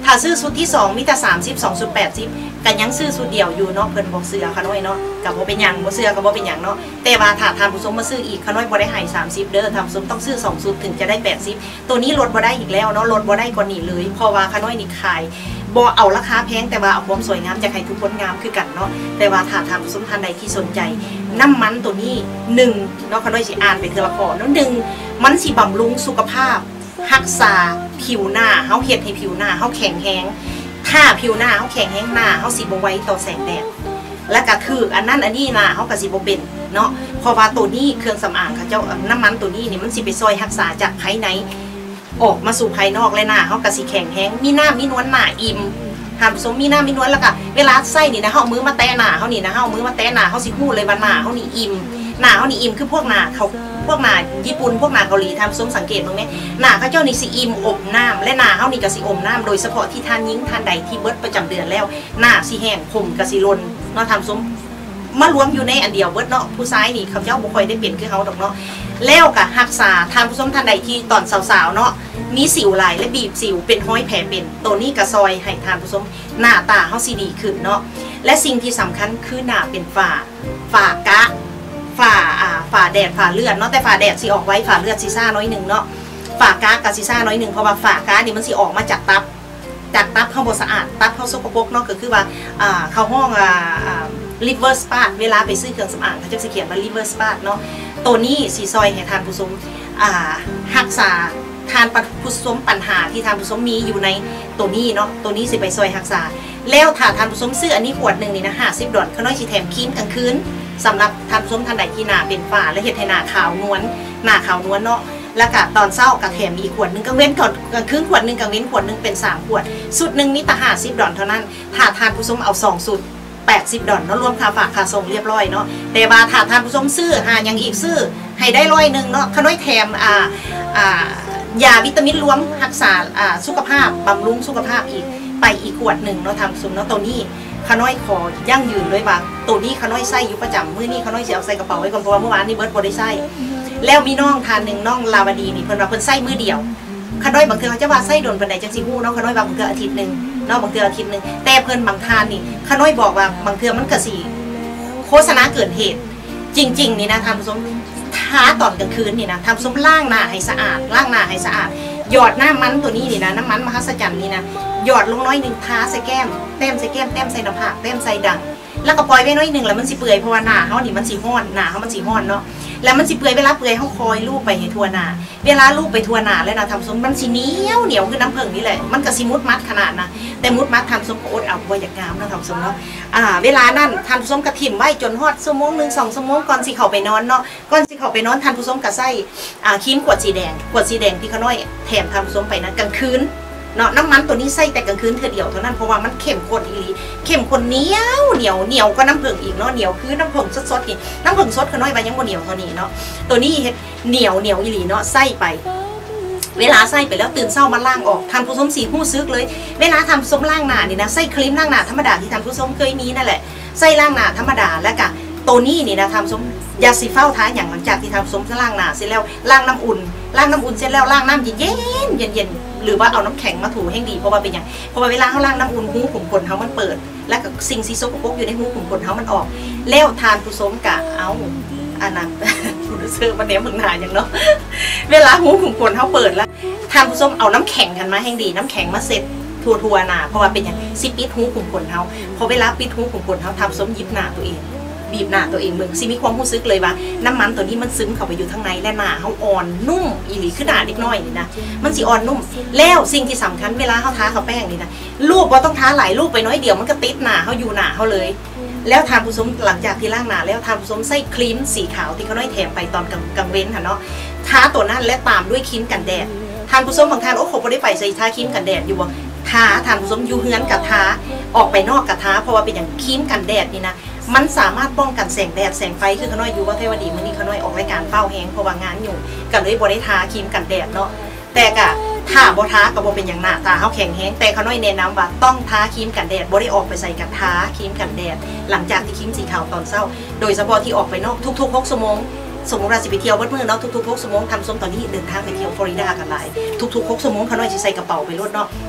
ถ้าซื้อสุดที่สองมีแต่สามสิบสองสุดแปดสิบกันยังซื้อสุดเดียวอยู่เนาะเพิ่นบอกเสือขน้อยเนาะกับบ่เป็นหยังบ่เสือกับบ่เป็นหยังเนาะแต่ว่าถ้าทานผู้ชมมาซื้ออีกขน้อยบ่ได้ให้สามสิบเด้อทานผู้ชมต้องซื้อสองสุดถึงจะได้แปดสิบตัวนี้ลดบ่ได้อีกแล้วเนาะลดบ่ได้กว่านี้เลยเพราะว่าขน้อยนี่ขายบ่เอาราคาแพงแต่ว่าเอาความสวยงามจะให้ทุกคนงามคือกันเนาะแต่ว่าถ้าทานผู้ชมท่านใดที่สนใจน้ำมันตัวนี้หนึ่งเนาะขน้อยสิอ่านไปทีละข้อเนาะหนึ่งมันสิบำรุงสุขภาพรักษาผิวหน้าเฮาเฮ็ดให้ผิวหน้าเฮาแข็งแรงถ้าผิวหน้าเฮาแข็งแรงหน้าเฮาสิบ่ไหวต่อแสงแดดและก็คืออันนั้นอันนี้หน้าเฮาก็สิบ่เป็นเนาะเพราะว่าตัวนี้เครื่องสำอางเขาเจ้าน้ำมันตัวนี้นี่มันสิไปช่วยรักษาจากภายในออกมาสู่ภายนอกและหน้าเฮาก็สิแข็งแรงมีหน้ามีนวลหน้าอิ่มหาผสมมีหน้ามีนวลแล้วก็เวลาใส่นี่นะเฮาเอามือมาแตะหน้าเฮานี่นะเฮาเอามือมาแตะหน้าเฮาสิฮู้เลยว่าหน้าเฮานี่อิ่มหน้าเฮานี่อิ่มคือพวกหน้าเขาพวกหน้าญี่ปุ่นพวกหน้าเกาหลีทำส้มสังเกตตรงนี้หน้าเขาเจ้านี่สิอิ่มอบน้ำและหน้าเฮานี่ก็สิอมน้ำโดยเฉพาะที่ทานยิ่งทานใดที่เบิดประจำเดือนแล้วหน้าสิแห้งผมก็สิลนเนาะทำส้มมารวมอยู่ในอันเดียวเบิดเนาะผู้ชายนี่เขาเจ้าบ่ค่อยได้เป็นคือเฮาดอกเนาะแล้วก็รักษาทานผู้ชมท่านใดที่ตอนสาวๆเนาะมีสิวหลายและบีบสิวเป็นห้อยแผลเป็นตัวนี้ก็ซอยให้ทานผู้ชมหน้าตาเฮาสิดีขึ้นเนาะและสิ่งที่สำคัญคือหน้าเป็นฝ้าฝ้ากะฝ่าอ่าฝ่าแดดฝ่าเลือดเนาะแต่ฝ่าแดดสิออกไว้ฝ่าเลือดสิซ่าน้อยหนึ่งเนาะฝ่ากากะสิซ่าน้อยหนึ่งเพราะว่าฝ่ากานี่มันสิออกมาจากตับจากตับเข้าบ่สะอาดตับเข้าสกปรกเนาะก็คือว่าอ่าเข้าห้องอ่าอ่า liver spa เวลาไปซื้อเครื่องสำอางเขาจะเขียนว่า liver spa เนาะตัวนี้สีซอยให้ทานผู้ชมอ่ารักษาทานผู้ชมปัญหาที่ทานผู้ชมมีอยู่ในตัวนี้เนาะตัวนี้สิไปซอยรักษาแล้วถ้าทานผู้ชมซื้ออันนี้ขวดหนึ่งนี่นะห้าสิบดอลเขาน้อยสิแถมครีมกลางคืนสำหรับทานผู้ชมท่านใดที่หน้าเป็นฝ้าและเห็ดให้หน้าขาวนวลหน้าขาวนวลเนาะแล้วก็ตอนเช้ากระแถมอีกขวดนึงกลางเว้นก่อนกลางคืนขวดนึงกลางเว้นขวดนึงเป็นสามขวดสุดหนึ่งมีแต่ห้าสิบดอลเท่านั้นถ้าทานผู้ชมเอาสองสุดแปดสิบดอลเนาะรวมค่าฝากค่าส่งเรียบร้อยเนาะแต่ว่าถ้าทานผู้ชมซื้อหายังอีกซื้อให้ได้ร้อยหนึ่งเนาะขน้อยแถมอ่าอ่ายาวิตามินรวมรักษาอ่าสุขภาพบำรุงสุขภาพอีกไปอีกขวดหนึ่งเนาะทานผู้ชมเนาะตัวนี้ขน้อยขอยั่งยืนด้วยบางตัวนี้ขน้อยใส่อยู่ประจำมื้อนี้ขน้อยจะเอาใส่กระเป๋าไว้ก่อนเพราะว่าเมื่อวานนี้เบิร์ดบ่ได้ใส่แล้วมีน้องทานหนึ่งน้องลาวดีนี่เพิ่นว่าเพิ่นใส่มื้อเดียวขน้อยบางเทื่อเขาจะว่าใส่โดนปานใดจังสิฮู้เนาะขน้อยบางเทื่ออาทิตย์นึงเนาะบางเทื่ออาทิตย์นึงแต่เพิ่นบางทานนี่ขน้อยบอกว่าบางเทื่อมันก็สิโฆษณาเกินเหตุจริงๆนี่นะท่านผู้ชมท้าตอนกลางคืนนี่นะท่านผู้ชมล้างหน้าให้สะอาดล้างหน้าให้สะอาดหยอดหน้ามันตัวนี้นี่นะน้ำมันมหัศจรรย์นี่นะหยอดลงน้อยหนึ่งทาใส่แก้มแต้มใส่แก้มแต้มใส่หน้าผากแต้มใส่ดังแล้วก็ปล่อยไว้น้อยหนึ่งแล้วมันสิเปื่อยเพราะว่าหน้าเขานี่มันสีห้อนหน้าเขามันสีห้อนเนาะแล้วมันสิเปื่อยเวลาเปื่อยเขาคอยลูบไปให้ทั่วหน้าเวลาลูบไปทั่วหน้าแล้วนะทำสมมันสีเหนียวเหนียวคือน้ำผึ้งนี่แหละมันก็สิมุดมัดขนาดนะแต่มุดมัดทำสมก็อดเอาไว้อยากงามนะทำสมเนาะอ่าเวลานั้นทำสมกระถิ่มไว้จนฮอดชั่วโมงหนึ่งสองชั่วโมงก่อนสิเขาไปนอนเนาะก่อนสิเขาไปนอนทานผู้ชมกระไส้อ่าครีมขวดสีแดงขวดสีแดงที่เขาน้อยแถมทำผู้ชมไปนะกลางคืนเนาะน้ำมันตัวนี้ใส่แต่กลางคืนเธอเดียวเท่านั้นเพราะว่ามันเข้มข้นอีหลีเข้มข้นเหนียวเหนียวเหนียวก็น้ำผึ้งอีกเนาะเหนียวคือน้ำผึ้งสดๆนี่น้ำผึ้งสดเขาน้อยไปยังบ่เหนียวเท่านี้เนาะตัวนี้เฮ็ดเหนียวเหนียวอีหลีเนาะใส่ไปเวลาใส่ไปแล้วตื่นเช้ามาล้างออกทำผู้ชมสีหู้ซึกเลยเวลาทำผู้ชมล้างหน้านี่นะใส่ครีมล้างหน้าธรรมดาที่ทำผู้ชมเคยมีนั่นแหละใส่ล้างหน้าธรรมดาแล้วก็ตัวนี้นี่นะทำสมยาสีเฝ้าท้ายอย่างหลังจากที่ทำสมล้างหน้าเสร็จแล้วล้างน้ำอุ่นล้างน้ำอุ่นเสร็จแล้วล้างน้ำเย็นเย็นเย็นเย็นหรือว่าเอาน้ำแข็งมาถูให้ดีเพราะว่าเป็นอย่างเพราะว่าเวลาเขาล้างน้ำอุ่นหูขุมขนเขามันเปิดแล้วก็สิ่งซีโซกปกอยู่ในหูขุมขนเขามันออกแล้วทานผู้ชมกะเอาอันนั้นผู้ดูเซอร์มันเนี้ยมึงหนาอย่างเนาะเวลาหูขุมขนเขาเปิดแล้วทานผู้ชมเอาน้ำแข็งกันมาให้ดีน้ำแข็งมาเสร็จทัวทัวหนาเพราะว่าเป็นอย่างซิปิดหูขุมขนเขาพอเวลาปิดหูขุมขนเขาทำสมยิบหนาตัวเองบีบหน้าตัวเองมึงสิมีความรู้สึกเลยว่าน้ำมันตัวนี้มันซึมเข้าไปอยู่ข้างในและหน้าเขาอ่อนนุ่มอีหลีขึ้นหน้าเล็กน้อยนี่นะมันสิอ่อนนุ่มแล้วสิ่งที่สำคัญเวลาเขาทาเขาแป้งนี่นะรูปว่าต้องทาหลายรูปไปน้อยเดียวมันก็ติดหน้าเขาอยู่หน้าเขาเลยแล้วทานผู้ชมหลังจากที่ล้างหน้าแล้วทานผู้ชมใส่ครีมสีขาวที่เขาน้อยแถมไปตอนกลางเว้นค่ะเนาะทาตัวนั้นและตามด้วยครีมกันแดดทานผู้ชมบางทานโอ้โหไม่ได้ไปใส่ทาครีมกันแดดอยู่บ่ทาทานผู้ชมอยู่เฮือนกับทาออกไปนอกกับทาเพราะว่าเป็นอย่างครีมกันแดดนี่นะมันสามารถป้องกันแสงแดดแสงไฟคือขน้อยอยู่ว่าเทวดีมื้อนี้ขน้อยออกรายการเฝ้าแห้งเพราะว่างานอยู่ก็เลยบ่ได้ทาครีมกันแดดเนาะแต่ก็ถ้าบ่ทาก็บ่เป็นอย่างหน้าตาเฮาแข็งแห้งแต่ขน้อยแนะนำว่าต้องทาครีมกันแดดบ่ได้ออกไปใส่กับทาครีมกันแดดหลังจากที่ครีมสีขาวตอนเช้าโดยเฉพาะที่ออกไปนอกทุกๆหกชั่วโมงสมมุติว่าสิไปเที่ยววัดมือเนาะทุกๆหกชั่วโมงทำส้มตอนนี้เดินทางไปเที่ยวฟลอริดากันหลายทุกๆหกชั่วโมงขน้อยสิใส่กระเป๋าไปรถเนาะท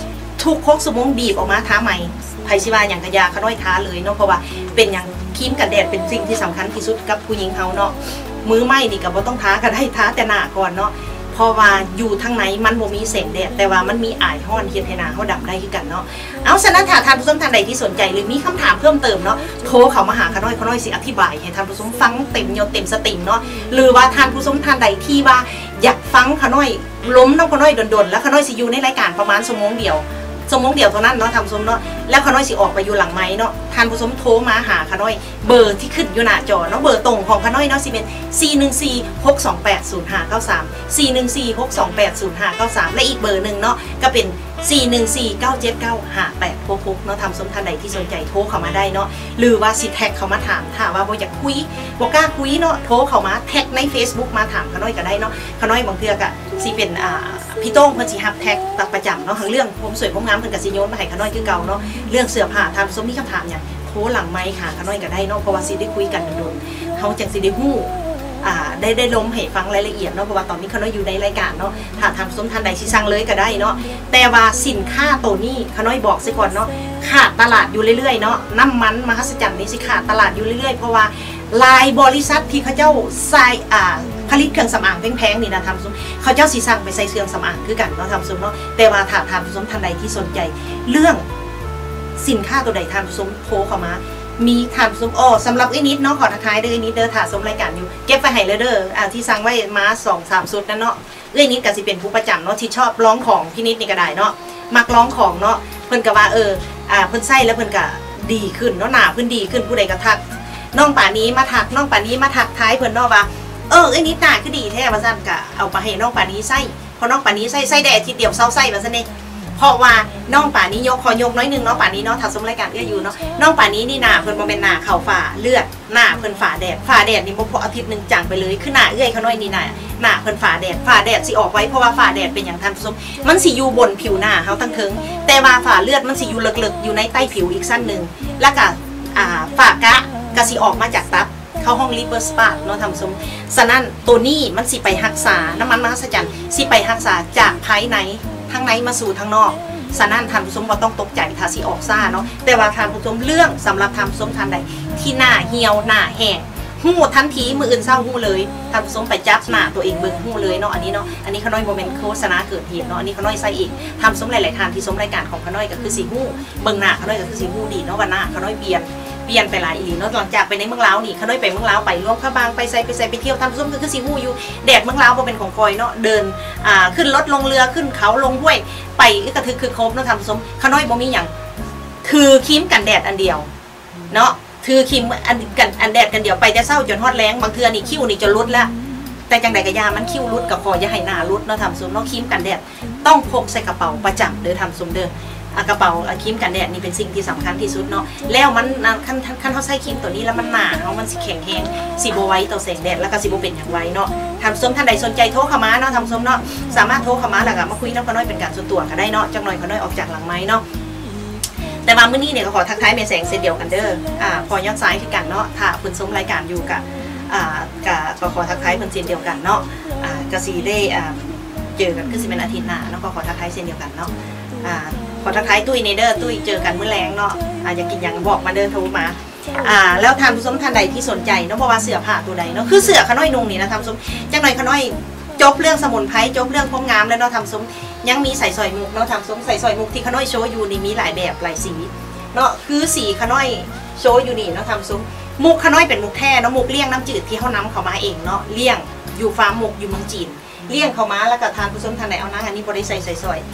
ทุกโคกสมงบีบออกมาท้าใหม่ไผสิว่าอย่างกระยาขน้อยท้าเลยเนาะเพราะว่าเป็นอย่างครีมกันแดดเป็นสิ่งที่สำคัญที่สุดกับผู้หญิงเฮาเนาะมือไหม้นี่ก็บ่ต้องท้าก็ได้ท้าแต่หน้าก่อนเนาะเพราะว่าอยู่ทางไหนมันบ่มีแสงแดดแต่ว่ามันมีอายห้อนเฮ็ดให้หน้าเฮาดำได้คือกันเนาะเอาฉะนั้นถ้าท่านผู้ชมท่านใดที่สนใจหรือมีคำถามเพิ่มเติมเนาะโทรเข้ามาหาขน้อยขน้อยสิอธิบายให้ท่านผู้ชมฟังเต็มยศเต็มสติงเนาะหรือว่าท่านผู้ชมท่านใดที่ว่าอยากฟังขน้อยล้มน้องขน้อยดนๆแล้วขน้อยสิอยู่ในรายการประมาณชั่วโมงเดียวชั่วโมงเดียวเท่านั้นเนาะทำสมเนาะแล้วขน้อยสิออกไปอยู่หลังไม้เนาะท่านผู้ชมโทรมาหาขน้อยเบอร์ที่ขึ้นอยู่หน้าจอเนาะเบอร์ตรงของขน้อยเนาะสิเป็นสี่ หนึ่ง สี่ หก สอง แปด ศูนย์ ห้า เก้า สาม สี่ หนึ่ง สี่ หก สอง แปด ศูนย์ ห้า เก้า สามและอีกเบอร์หนึ่งเนาะก็เป็นสี่ หนึ่ง สี่ เก้า เจ็ด เก้า ห้า แปด หก หกเนาะทำสมท่านใดที่สนใจโทรเข้ามาได้เนาะหรือว่าสิแท็กเข้ามาถามถ้าว่าบ่อยากคุยบ่กล้าคุยเนาะโทรเข้ามาแท็กใน Facebook มาถามขน้อยก็ได้เนาะขน้อยบางเทื่อก็สิเป็นอ่าพี่โต้งเพิ่นสิฮับแท็กตักประจำเนาะทั้งเรื่องผมสวยผมงามเพิ่นก็สิโยนมาให้ขน้อยคือเก่าเนาะเรื่องเสื้อผ้าทำสมมีคำถามหยังโทรหลังไมค์ค่ะขน้อยก็ได้เนาะเพราะว่าสิได้คุยกันโดนๆเฮาจังสิได้ฮู้อ่าได้ได้ล้มให้ฟังรายละเอียดเนาะเพราะว่าตอนนี้ขน้อยอยู่ในรายการเนาะถ้าทำสมทันใดสิสั่งเลยก็ได้เนาะแต่ว่าสินค้าตัวนี้ขน้อยบอกซะก่อนเนาะขาดตลาดอยู่เรื่อยๆเนาะน้ำมันมหัศจรรย์นี้สิขาดตลาดอยู่เรื่อยๆเพราะว่าหลายบริษัทที่เขาเจ้าใส่อ่าผลิตเครื่องสำอางแพงๆนี่นะทำซุ้มเขาเจ้าสีสั่งไปใส่เครื่องสำอางคือกันเนาะทำซุ้มเนาะแต่ว่าถ้าทำซุ้มทันใดที่สนใจเรื่องสินค้าตัวใดทำซุ้มโทรเข้ามามีทำซุ้มอ๋อสำหรับไอ้นิดเนาะขอทักทายเด้อไอ้นิดเด้อถ่าซุ้มรายการอยู่เก็บไปให้เลยเด้ออ่าที่สั่งไว้มาสองสามสุดนั่นเนาะไอ้นิดก็สิเป็นผู้ประจำเนาะที่ชอบร้องของพี่นิดนี่ก็ได้เนาะมักร้องของเนาะเพิ่นก็ว่าเอออ่าเพิ่นใส่แล้วเพิ่นก็ดีขึ้นเนาะหน้าเพิ่นดีขึ้นผู้ใดก็ทักน้องป่านี้มาทักน้องป่านี้มาทักท้ายเพิ่นเนาะว่าเออไอ้นิดหน้าคือดีแท้ว่าซั่นก็เอาไปให้น้องป่านี้ใส่พอน้องป่านี้ใส่ใส่ได้อาทิตย์เดียวเซาใส่ว่าซั่นเด้เพราะว่าน้องป่านี้ยกคอยกน้อยนึงเนาะป่านี้เนาะถ้าสมรายการเอื้ออยู่เนาะน้องป่านี้นี่หน้าเพิ่นบ่แม่นหน้าเข่าฝ่าเลือดหน้าเพิ่นฝ่าแดดฝ่าแดดนี่บ่พออาทิตย์นึงจางไปเลยคือหน้าเอื้อยเขาน้อยนี่หน้าหน้าเพิ่นฝ่าแดดฝ่าแดดสิออกไว้เพราะว่าฝ่าแดดเป็นหยังท่านผู้ชมมันสิอยู่บนผิวหน้าเฮาทั้งเทิงแต่ว่าฝ่าเลือดมันสิอยู่ลึกๆอยู่ในใต้ผิวอีกสั้นนึงแล้วก็อ่าฝ่ากะก็สิออกมาจากตับเข้าห้องลิเบอร์สปาเนาะทำสมฉะนั้นตัวนี้มันสิไปรักษาน้ำมันมหัศจรรย์สิไปรักษาจากภายในทั้งในมาสู่ทั้งนอกฉะนั้นทำสมบ่ต้องตกใจถ้าสิออกซ่าเนาะแต่ว่าทำสมเรื่องสำหรับทำสมทันใดที่หน้าเหี่ยวหน้าแห้งหู้ทันทีมืออื่นเศร้าหู้เลยทำสมไปจับหน้าตัวเองเบิ่งหู้เลยเนาะอันนี้เนาะอันนี้ขน้อยโมเมนต์โฆษณาเกิดเหตุเนาะอันนี้ขน้อยใส่อีกทำสมหลายๆทานที่สมรายการของขน้อยก็คือสีหู้เบิ่งหน้าขน้อยก็คือสีหู้ดีเนาะวันหน้าขน้อยเปลี่ยนเปลี่ยนไปหลายอีหลีเนาะหลังจากไปในเมืองลาวนี่ขน้อยไปเมืองลาวไปร่วมข้าบางไปใส่ไปใส่ไปเที่ยวทำส้มก็คือสีหู้อยู่แดดเมืองลาวบ่เป็นของคอยเนาะเดินอ่าขึ้นรถลงเรือขึ้นเขาลงห้วยไปกระทึกคือครบเนาะทำส้มขน้อยบ่มีอย่างคือครีมกันแดดอันเดียวเนาะคือครีมอันกันอันแดดกันเดียวไปแต่เศร้าจนฮอดแรงบางเทื่อนี่คิ้วนี่จะรุดแล้วแต่จังใดกะยามันคิ้วรุดกับคออย่าให้หน้ารุดเนาะทำส้มเนาะครีมกันแดดต้องพกใส่กระเป๋าประจำเด้อทำส้มเด้อกระเป๋าครีมกันแดดนี่เป็นสิ่งที่สำคัญที่สุดเนาะแล้วมันขั้นขั้นเขาใส่ครีมตัวนี้แล้วมันหนาเขามันสิแข็งแห้งสิบไว้ต่อแสงแดดแล้วก็สิบเป็นอย่างไว้เนาะทำส้มท่านใดสนใจโทรเข้ามาเนาะทำส้มเนาะสามารถโทรเข้ามาแล้วก็มาคุยน้ำขน้อยเป็นการส่วนตัวก็ได้เนาะจังหน่อยขน้อยออกจากหลังไม้เนาะแต่มามื้อนี้เนี่ยก็ขอทักทายเมย์แสงเซนเดียวกันเด้ออ่าพอยอดซ้ายคือกันเนาะถ้าคุณส้มรายการอยู่กับอ่าก็ขอทักทายเพิ่นเซนเดียวกันเนาะอ่ากะสีได้อ่าเจอกันคือสิเป็นอาทิตย์หน้าเนาะก็ขอทักทายเซนเดียวกันเนาะอ่าขอทักทายตุ้ยเนเดอร์ตุ้ยเจอกันมื้อแรงเนาะอ่าอยากกินอย่างบอกมาเดินโทรมาอ่าแล้วทานผู้ชมท่านใดที่สนใจเนาะเพราะว่าเสื้อผ้าตัวใดเนาะคือเสื้อขน้อยนุ่งนี่นะทำผู้ชมจังหน่อยขน้อยจบเรื่องสมุนไพรจบเรื่องพรมงามแล้วเนาะทำผู้ชมยังมีใส่ซอยมุกเนาะทำผู้ชมใส่ซอยมุกที่ขน้อยโชว์อยู่นี่มีหลายแบบหลายสีเนาะคือสีขน้อยโชว์อยู่นี่เนาะทำผู้ชมมุกขน้อยเป็นมุกแท้เนาะมุกเลี้ยงน้ำจืดที่เขานำเขามาเองเนาะเลี้ยงอยู่ฟาร์มมุกอยู่เมืองจีนเลี้ยงเขามาแล้วก็ทานผู้ชมท่านใดเอานะอันนี้บริใส่ใส่ซอย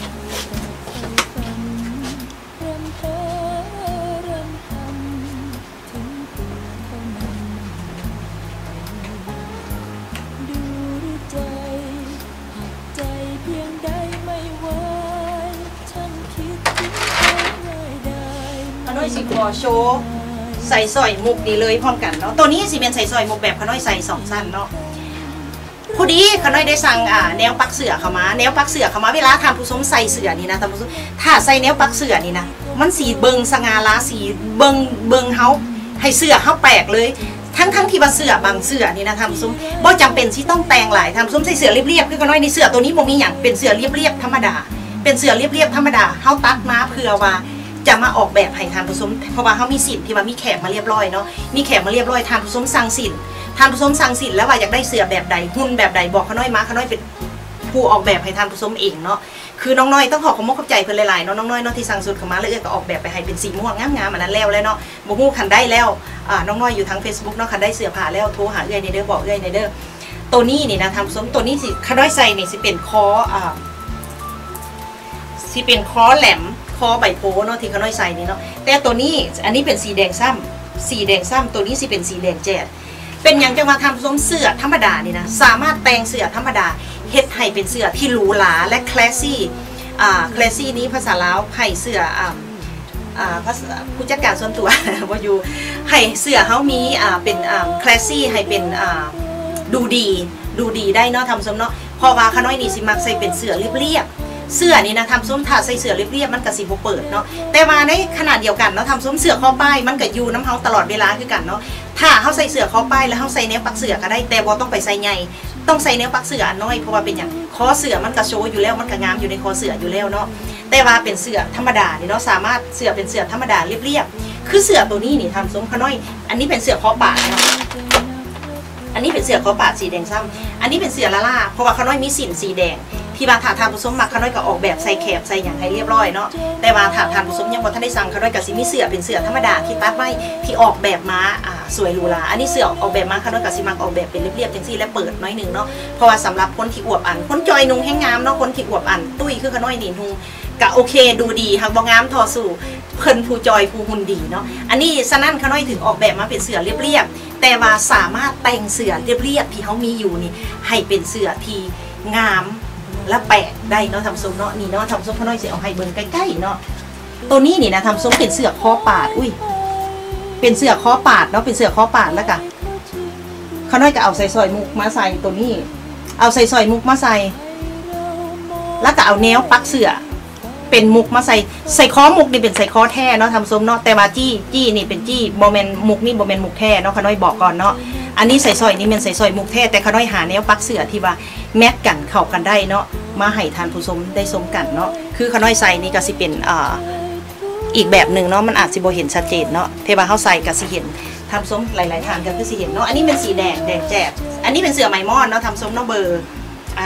สิบอโชว์ใส่ซอยมุกดีเลยพร้อมกันเนาะตัวนี้สิเป็นใส่ซอยมุกแบบขน้อยใส่สองสั้นเนาะพอดีขน้อยได้สั่งอ่าแนวปักเสือเข้ามาแนวปักเสือเข้ามาเวลาทำผู้ชมใส่เสือนี่นะทำผู้ชมถ้าใส่แนวปักเสือนี่นะมันสีเบิงสง่าราศีเบิงเบิงเฮาให้เสือเฮาแปลกเลยทั้งทั้งที่ว่าเสือบางเสือนี่นะทำผู้ชมบ่จำเป็นที่ต้องแต่งหลายทำผู้ชมใส่เสือเรียบๆคือขน้อยในเสือตัวนี้บ่มีอย่างเป็นเสือเรียบๆธรรมดาเป็นเสื้อเรียบๆธรรมดาเฮาตัดมาเพื่อว่าจะมาออกแบบให้ทานผู้ชมเพราะว่าเฮามีสินที่ว่ามีแขกมาเรียบร้อยเนาะมีแขกมาเรียบร้อยทานผู้ชมสั่งสินทานผู้ชมสั่งสินแล้วว่าอยากได้เสื้อแบบใดหุ่นแบบใดบอกเขาน้อยมาเขาน้อยเป็นผู้ออกแบบให้ทานผู้ชมเองเนาะคือน้องน้อยต้องขอขอบคุณขอบใจเพิ่นหลายๆเนาะน้องน้อยเนาะที่สั่งสุดเข้ามาแล้วเอื้อก็ออกแบบไปให้เป็นสีม่วงงามๆอันนั้นแล้วแล้วเนาะบ่ฮู้คันได้แล้วอ่าน้องน้อยอยู่ทาง Facebook เนาะคันได้เสื้อผ้าแล้วโทรหาเอื้อยในเด้อบอกเอื้อยในเด้อตัวนี้นี่นะทำสมตัวนี้สิคันน้อยใส่นี่สิเป็นคออ่าสิเป็นคอแหลมคอใบโพเนาะที่คันน้อยใส่นี่เนาะแต่ตัวนี้อันนี้เป็นสีแดงซ้ำสีแดงซ้ำตัวนี้สิเป็นสีแดงแจ๊ดเป็นอย่างจังว่าทำสมเสื้อธรรมดานี่นะสามารถแต่งเสื้อธรรมดาเฮ็ดให้เป็นเสื้อที่หรูหราและคลาสซี่อ่าคลาสซี่นี้ภาษาลาวให้เสื้ออ่าอ่าภาษาผู้จัดการส่วนตัว ว่าอยู่ให้เสื้อเขามีอ่าเป็นอ่าคลาสซี่ให้เป็นอ่าดูดีดูดีได้เนาะทำสมเนาะพอว่าขน้อยนี่สิมักใส่เป็นเสื้อเรียบๆเสื้อนี่นะทำส้มถ้าใส่เสื้อเรียบๆมันก็สิบ่เปิดเนาะแต่ว่าในขนาดเดียวกันเนาะทำส้มเสื้อข้อป้ายมันก็อยู่น้ำเฮาตลอดเวลาคือกันเนาะถ้าเฮาใส่เสื้อข้อป้ายแล้วเฮาใส่แนวปักเสื้อก็ได้แต่บ่ต้องไปใส่ใหญ่ต้องใส่แนวปักเสื้ออันน้อยเพราะว่าเป็นอย่างคอเสื้อมันก็โชว์อยู่แล้วมันก็งามอยู่ในคอเสื้ออยู่แล้วเนาะแต่ว่าเป็นเสื้อธรรมดานี่เนาะสามารถเสื้อเป็นเสื้อธรรมดาเรียบๆคือเสื้อตัวนี้นี่ทำส้มขน้อยอันนี้เป็นเสื้อคอปากเนาะอันนี้เป็นเสื้อคอปาดสีแดงซ้ำอันนี้เป็นเสื้อละล่าเพราะว่าขน้อยมีสินสีแดงที่ว่าถาทานผู้ชมมักขน้อยก็ออกแบบใส่แคบใส่อย่างให้เรียบร้อยเนาะแต่ว่าถาทานผู้ชมยังบ่ทันได้สั่งขน้อยก็สิมีเสื้อเป็นเสื้อธรรมดาที่ตัดไว้ที่ออกแบบมาอ่าสวยหรูหราอันนี้เสื้อออกแบบมาขน้อยก็สิมักออกแบบเป็นเรียบๆจังซี่และเปิดน้อยนึงเนาะเพราะว่าสำหรับคนที่อวบอันคนจอยนุ่งแห้งงามเนาะคนที่อวบอันตุ้ยคือขน้อยนี่นุ่งก็โอเคดูดีหากบ่งามทอสู่เพิ่นผู้จอยผู้หุ่นดีเนาะอันนี้ฉะนั้นขน้อยถึงออกแบบมาเป็นเสื้อเรียบๆแต่ว่าสามารถแต่งเสื้อเรียบๆที่เขามีอยู่นี่ให้เป็นเสื้อที่งามและแปลกได้เนาะทำส้มเนาะนี่เนาะทำส้มขน้อยสิเอาให้เบิ่งใกล้ๆเนาะตัวนี้นี่นะทำส้มเป็นเสื้อคอปาดอุ้ยเป็นเสื้อคอปาดเนาะเป็นเสื้อคอปาดแล้วก็ขน้อยก็เอาใส่ซอยมุกมาใส่ตัวนี้เอาใส่ซอยมุกมาใส่แล้วก็เอาแนวปักเสื้อเป็นมุกมาใส่ใส่คอมุกนี่เป็นใส่คอแท้เนาะทำส้มเนาะแต่ว่าจี้จี้นี่เป็นจี้โมเมนมุกนี่โมเมนมุกแท้เนาะขน้อยบอกก่อนเนาะอันนี้ใส่ซอยนี่เป็นใส่ซอยมุกแท้แต่ขน้อยหาแนวปักเสื้อที่ว่าแมทกันเข้ากันได้เนาะมาให้ทานผู้ชมได้ชมกันเนาะคือขน้อยใส่นี่ก็สิเป็นอ่าอีกแบบหนึ่งเนาะมันอาจสิบ่เห็นชัดเจนเนาะเทว่าเขาใส่ก็สิเห็นทำส้มหลายๆทางก็คือสิเห็นเนาะอันนี้เป็นสีแดงแดงแจ๊ดอันนี้เป็นเสื้อไหมม่อนเนาะทำส้มเนาะเบอร์อ่า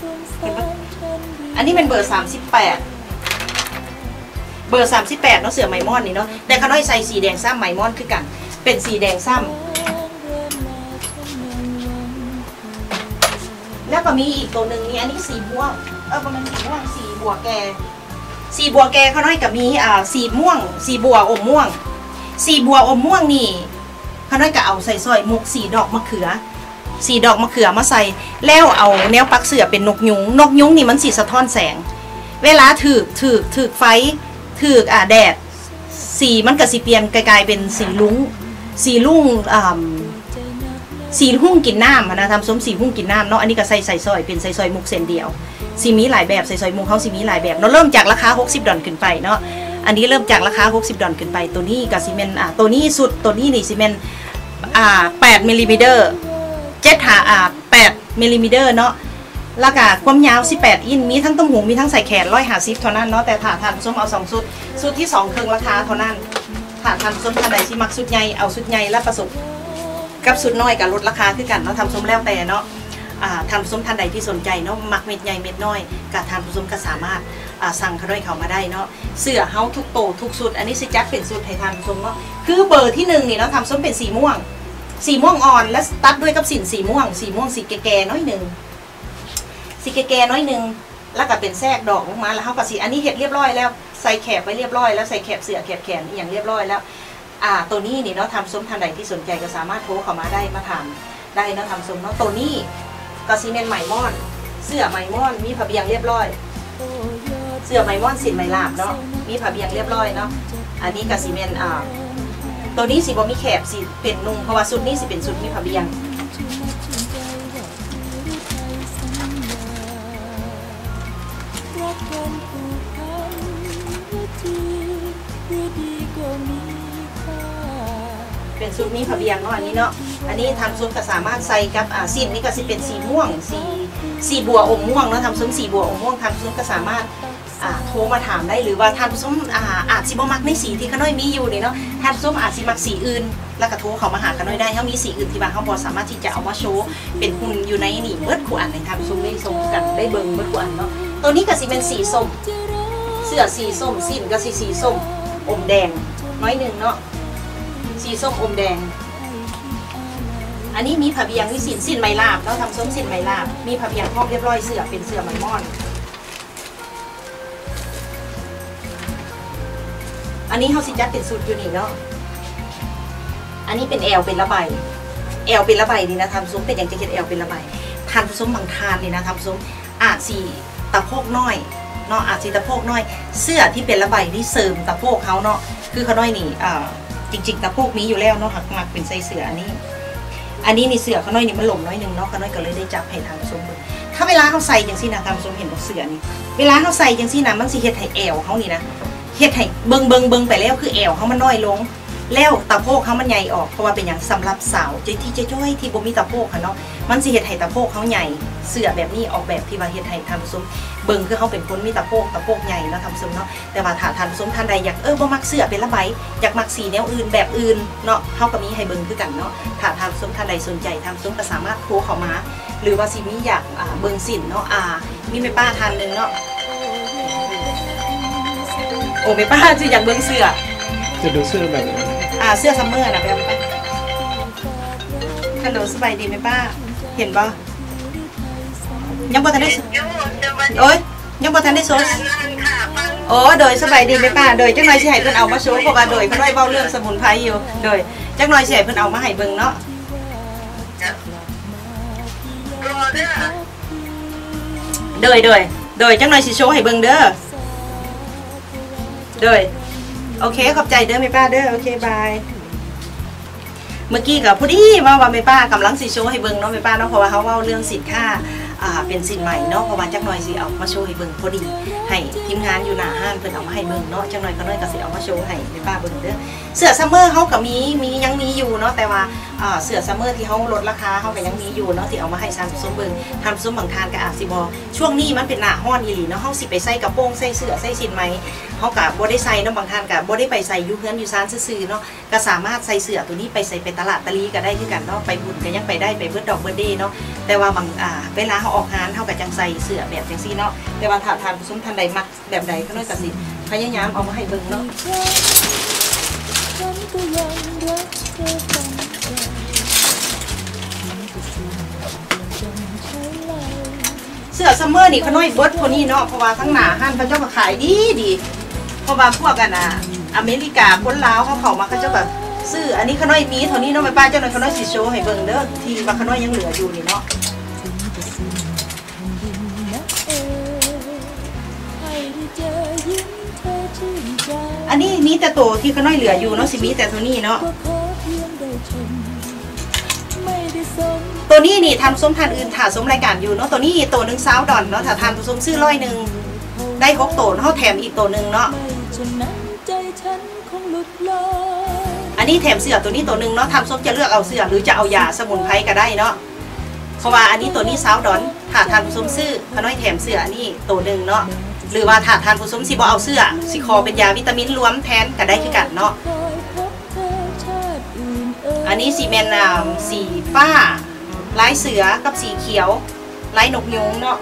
อันนี้เป็นเบอร์สามสิบแปดเบอร์สามสิบแปดเนาะเสือไหมม่อนนี่เนาะแต่ขน้อยใส่สีแดงซ้ำไหมม่อนคือกันเป็นสีแดงซ้ำแล้วก็มีอีกตัวหนึ่งนี่อันนี้สีม่วงเออประมาณสีม่วงสีบัวแกสีบัวแกขน้อยกับมีอ่าสีม่วงสีบัวอมม่วงสีบัวอมม่วงนี่ขน้อยก็เอาใส่ซอยมุกสีดอกมะเขือสีดอกมะเขือมาใส่แล้วเอาแนวปักเสือเป็นนกยุงนกยุงนี่มันสีสะท้อนแสงเวลาถือถือถือไฟถืออ่าแดดสีมันก็สีเปลี่ยนกลายเป็นสีลุ้งสีลุ่งอ่าสีหุ้งกินน้ำนะทำส้มสีหุ้งกินน้ำเนาะอันนี้ก็ใส่ใส่ซอยเป็นใส่ซอยมุกเส้นเดียวสีมีหลายแบบใส่ซอยมุกเขาสีมีหลายแบบเนาะเริ่มจากราคาหกสิบดอลขึ้นไปเนาะอันนี้เริ่มจากราคาหกสิบดอลขึ้นไปตัวนี้กับซีเมนต์อ่าตัวนี้สุดตัวนี้นี่ซีเมนต์อ่าแปดมิลลิเมตรเจ็ดหาอ่าแปดมิลลิเมตรเนาะแล้วก็ความยาวสิบแปดอินมีทั้งต้มหูมีทั้งใส่แขนร้อยหาซิฟเท่านั้นเนาะแต่ถ้าทานส้มเอาสองสุดสุดที่สองเครื่องราคาเท่านั้นถ้าทานส้มท่านใดที่มักสุดใหญ่เอาสุดใหญ่และประสบกับสุดน้อยกับลดราคาขึ้นกันเนาะทำส้มแล้วแต่เนาะอ่าทำส้มท่านใดที่สนใจเนาะมักเม็ดใหญ่เม็ดน้อยกับทานส้มก็สามารถอ่าสั่งเขาด้วยเขามาได้เนาะเสื้อเฮาทุกโตทุกสุดอันนี้สิจัดเป็นสุดให้ทานส้มเนาะคือเบอร์ที่หนึ่งนี่เนาะทำส้มเป็นสีม่วงสีม่วงอ่อนและตัดด้วยกับสินสีม่วงสีม่วงสีแก่ๆน้อยหนึ่งสีแก่ๆน้อยหนึ่งแล้วก็เป็นแทรกดอกลงมาแล้วเขาก็สีอันนี้เห็ดเรียบร้อยแล้วใส่แขบไว้เรียบร้อยแล้วใส่แขบเสื้อแขบแขนอย่างเรียบร้อยแล้วอ่าตัวนี้นี่เนาะทำส้มท่านใดที่สนใจก็สามารถโทรเข้ามาได้มาถามได้เนาะทำส้มเนาะตัวนี้ก็ซีเมนต์ไหมม่อนเสื้อไหมม่อนมีผ้าเบียงเรียบร้อยเสื้อไหมม่อนสินไหมลาบเนาะมีผ้าเบียงเรียบร้อยเนาะอันนี้ก็ซีเมนต์อ่าตัวนี้สิบ่มีแขบสิเป็นนุ่งเพราะว่าชุดนี้สิเป็นชุดมีผ้าเบียงเป็นชุดนี้ผ้าเบียงเนาะอันนี้เนาะอันนี้ทำซุ้มก็สามารถใส่กับอ่าสีนี้ก็สิเป็นสีม่วงสีสีบัวอมม่วงเนาะทำซุ้มสีบัวอมม่วงทำซุ้มก็สามารถโทรมาถามได้หรือว่าท่านผู้ชมอาจสิบ่มักในสีที่ขน้อยมีอยู่นี่เนาะท่านผู้ชมอาจสิมักสีอื่นแล้วก็โทรเขามาหาขน้อยได้เขามีสีอื่นที่บ้านเขาพอสามารถที่จะเอามาโชว์เป็นหุ่นอยู่ในนี่เบิดขวานในท่านผู้ชมได้ชมกันได้เบิ่งเบิดขวานเนาะตัวนี้ก็สิเป็นสีส้มเสื้อสีส้มสิ้นก็สีสีส้มอมแดงน้อยหนึ่งเนาะสีส้มอมแดงอันนี้มีผ้าเบียงที่สินสินไม้ลาบเราทำส้มสินไม้ลาบมีผ้าเบียงห้องเรียบร้อยเสื้อเป็นเสื้อไม้ม่อนอันนี้เขาสิจัดเป็นสูตรอยู่นี่เนาะอันนี้เป็นแอลเป็นระบายแอลเป็นระบายนี่นะทำส้มเป็นอย่างจะเห็นแอลเป็นระบายทานส้มบางทานนี่นะทำส้มอาจสีตะโพกน้อยเนาะอาจสีตะโพกน้อยเสื้อที่เป็นระบายที่เสริมตะโพกเขาเนาะคือเขาน้อยนี่อ่าจริงๆตะโพกมีอยู่แล้วเนาะหักหมักเป็นใส่เสื้ออันนี้อันนี้นี่เสือเขาน้อยนี่มันหล่มน้อยนึงเนาะเขาน้อยก็เลยได้จับให้ทางส้มถ้าเวลาเขาใส่จังซี่นะทางส้มเห็นบอกเสือนี่เวลาเขาใส่จังซี่นะมันสิเฮ็ดให้แอวเขานี่นะเฮ็ดให้เบิงเบิงเบิงไปแล้วคือแอวเขามันน้อยลงแล้วตะโพกเขามันใหญ่ออกเพราะว่าเป็นอย่างสำหรับสาวที่จะจ้อยที่บ่มีตะโพกค่ะเนาะมันสิเฮ็ดให้ตะโพกเขาใหญ่เสือแบบนี้ออกแบบที่ว่าเฮ็ดให้ทางส้มเบิงคือเขาเป็นคนมีตะโพกตะโพกใหญ่แล้วทำส้มเนาะแต่ว่าถ้าทานส้มท่านใดอยากเออบ่มักเสือเป็นละใบอยากมักสีแนวอื่นแบบอื่นเนาะเขาก็มีให้เบิงคือกันเนาะถ้าทานส้มท่านใดสนใจทางส้มก็สามารถโทรเข้ามาหรือว่าสิมีอยากเบิงสินเนาะอ่ามีแม่ป้าทานนึงเนาะโอ้แม่ป้าจะอยากเบิงเสือจะดูเสื้อแบบอ่าเสื้อซัมเมอร์นะไปเอาไปฮัลโหลสบายดีไหมป้าเห็นป่ะยังบ่ทันได้โอ้ยยังบ่ทันได้โซสโอ้โดยสบายดีไหมป้าโดยจังหน่อยสิให้เพิ่นเอามาโชว์เพราะว่าโดยเพิ่นได้เว้าเรื่องสมุนไพรอยู่โดยจังหน่อยสิให้เพิ่นเอามาให้เบิ่งเนาะโดยโดยโดยจังหน่อยสิโชว์ให้เบิ่งเด้อโดยโอเคขอบใจเด้อแม่ป้าเด้อโอเคบายเมื่อกี้กับพอดีว่าว่าแม่ป้ากำลังสิโชว์ให้เบิ่งเนาะแม่ป้าเนาะเพราะว่าเขาเว้าเรื่องสินค้าอ่าเป็นสินใหม่เนาะเพราะว่าจักหน่อยสิเอามาโชว์ให้เบิ่งพอดีให้ทีมงานอยู่หน้าห้างเพิ่นเอามาให้เบิ่งเนาะจักหน่อยก็น้อยก็สิเอามาโชว์ให้แม่ป้าเบิ่งเด้อเสื้อซัมเมอร์เขาก็มีมียังมีอยู่เนาะแต่ว่าอ่าเสื้อซัมเมอร์ที่เขาลดราคาเขาก็ยังมีอยู่เนาะที่เอามาให้ทานผู้ชมเบิ่งทานผู้ชมบางทานก็อาจสิบ่ช่วงนี้มันเป็นหน้าร้อนอีหลีเนาะเฮาสิไปใส่กระโปรงใส่เสื้อใส่สินไหมเฮาก็บ่ได้ใส่เนาะบางทานก็บ่ได้ไปใส่อยู่เฮือนอยู่ซานซื่อๆเนาะก็สามารถใส่เสื้อตัวนี้ไปใส่ไปตลาดตะลีก็ได้คือกันเนาะไปบุญก็ยังไปได้ไปเบิดดอกเบิดเดย์เนาะแต่ว่าบางอ่าเวลาเฮาออกงานเฮาก็จังใส่เสื้อแบบจังซี่เนาะแต่ว่าถ้าทานผู้ชมท่านใดมักแบบใดก็น้อยก็สิพยายามเอามาให้เบิ่งเนาะเสื้อซัมเมอร์นี่เขาน้อยเบิดพวกนี้เนาะเพราะว่าทั้งหน้าห้างเขาเจ้าก็ขายดีดีเพราะว่าพวกกันอ่ะอเมริกาคนลาวเขาเข้ามาเขาเจ้าแบบซื้ออันนี้เขาน้อยมีเท่านี้เนาะแม่ป้าเจ้าหน่อยเขาน้อยสิโชว์ให้เบิ่งเด้อที่ว่าเขาน้อยยังเหลืออยู่นี่เนาะอันนี้มีแต่โตที่เขาน้อยเหลืออยู่เนาะสิมีแต่ตัวนี้เนาะตัวนี้นี่ทำส้มทานอื่นถ่าส้มรายการอยู่เนาะตัวนี้ตัวหนึ่งซาวดอนเนาะถ้าทานส้มซื้อร้อยหนึ่งได้หกโตเนาะแถมอีกตัวหนึ่งเนาะอันนี้แถมเสื้อตัวนี้ตัวหนึ่งเนาะทำส้มจะเลือกเอาเสื้อหรือจะเอายาสมุนไพรก็ได้เนาะเพราะว่าอันนี้ตัวนี้ซาวดอนถ้าทานส้มซื้อเขาน้อยแถมเสื้ออันนี้ตัวหนึ่งเนาะหรือว่าถ้าทานผสมสิบ่เอาเสื้อสิคอเป็นยาวิตามินรวมแทนก็ได้คือกันเนาะอันนี้สีเมนสีฟ้าลายเสือกับสีเขียวลายนกยุงเนาะ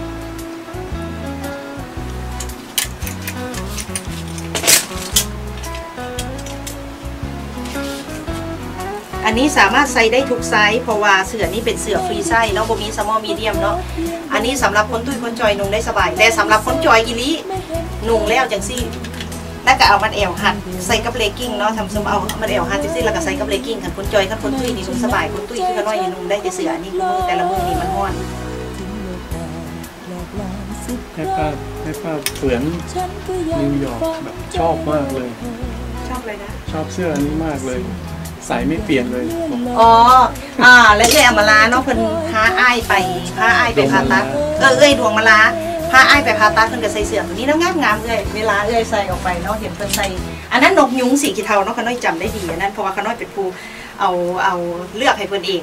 อันนี้สามารถใส่ได้ทุกไซส์เพราะว่าเสื้อนี้เป็นเสื้อฟรีไซส์เนาะบ่มีสมอลมีเดียมเนาะอันนี้สำหรับคนตุ้ยคนจอยนุ่งได้สบายแต่สำหรับคนจอยอีลินุ่งแล้วจังซี่แล้วก็เอามันแอวหัดใส่กับเลกกิ้งเนาะทำสมเอามันแอวหัดจังซี่แล้วก็ใส่กับเลกกิ้งคันคนจอยคันคนตุ้ยนี่นุ่งสบายคนตุ้ยคือก็น้อยนี่นุ่งได้แต่เสื้ออันนี้มือแต่ละมือนี่มันร้อนให้ป้าให้ป้าเฝือนนิวยอร์กแบบชอบมากเลยชอบเลยนะชอบเสื้ออันนี้มากเลยใส่ไม่เปลี่ยนเลยอ๋ออ่าแล้วเอ้ยอมลาเนาะเพิ่นพาอ้ายไปพาอ้ายไปผ่าตัดเออเอ้ยดวงมลาพาอ้ายไปผ่าตัดเพิ่นก็ใส่เสื้อตัวนี้งามงามๆเลยเวลาเอ้ยใส่ออกไปเนาะเห็นเพิ่นใส่อันนั้นนกยุงสีขี้เทาเนาะขน้อยจำได้ดีอันนั้นเพราะว่าขน้อยเป็นผู้เอาเอาเลือกให้เพิ่นเอง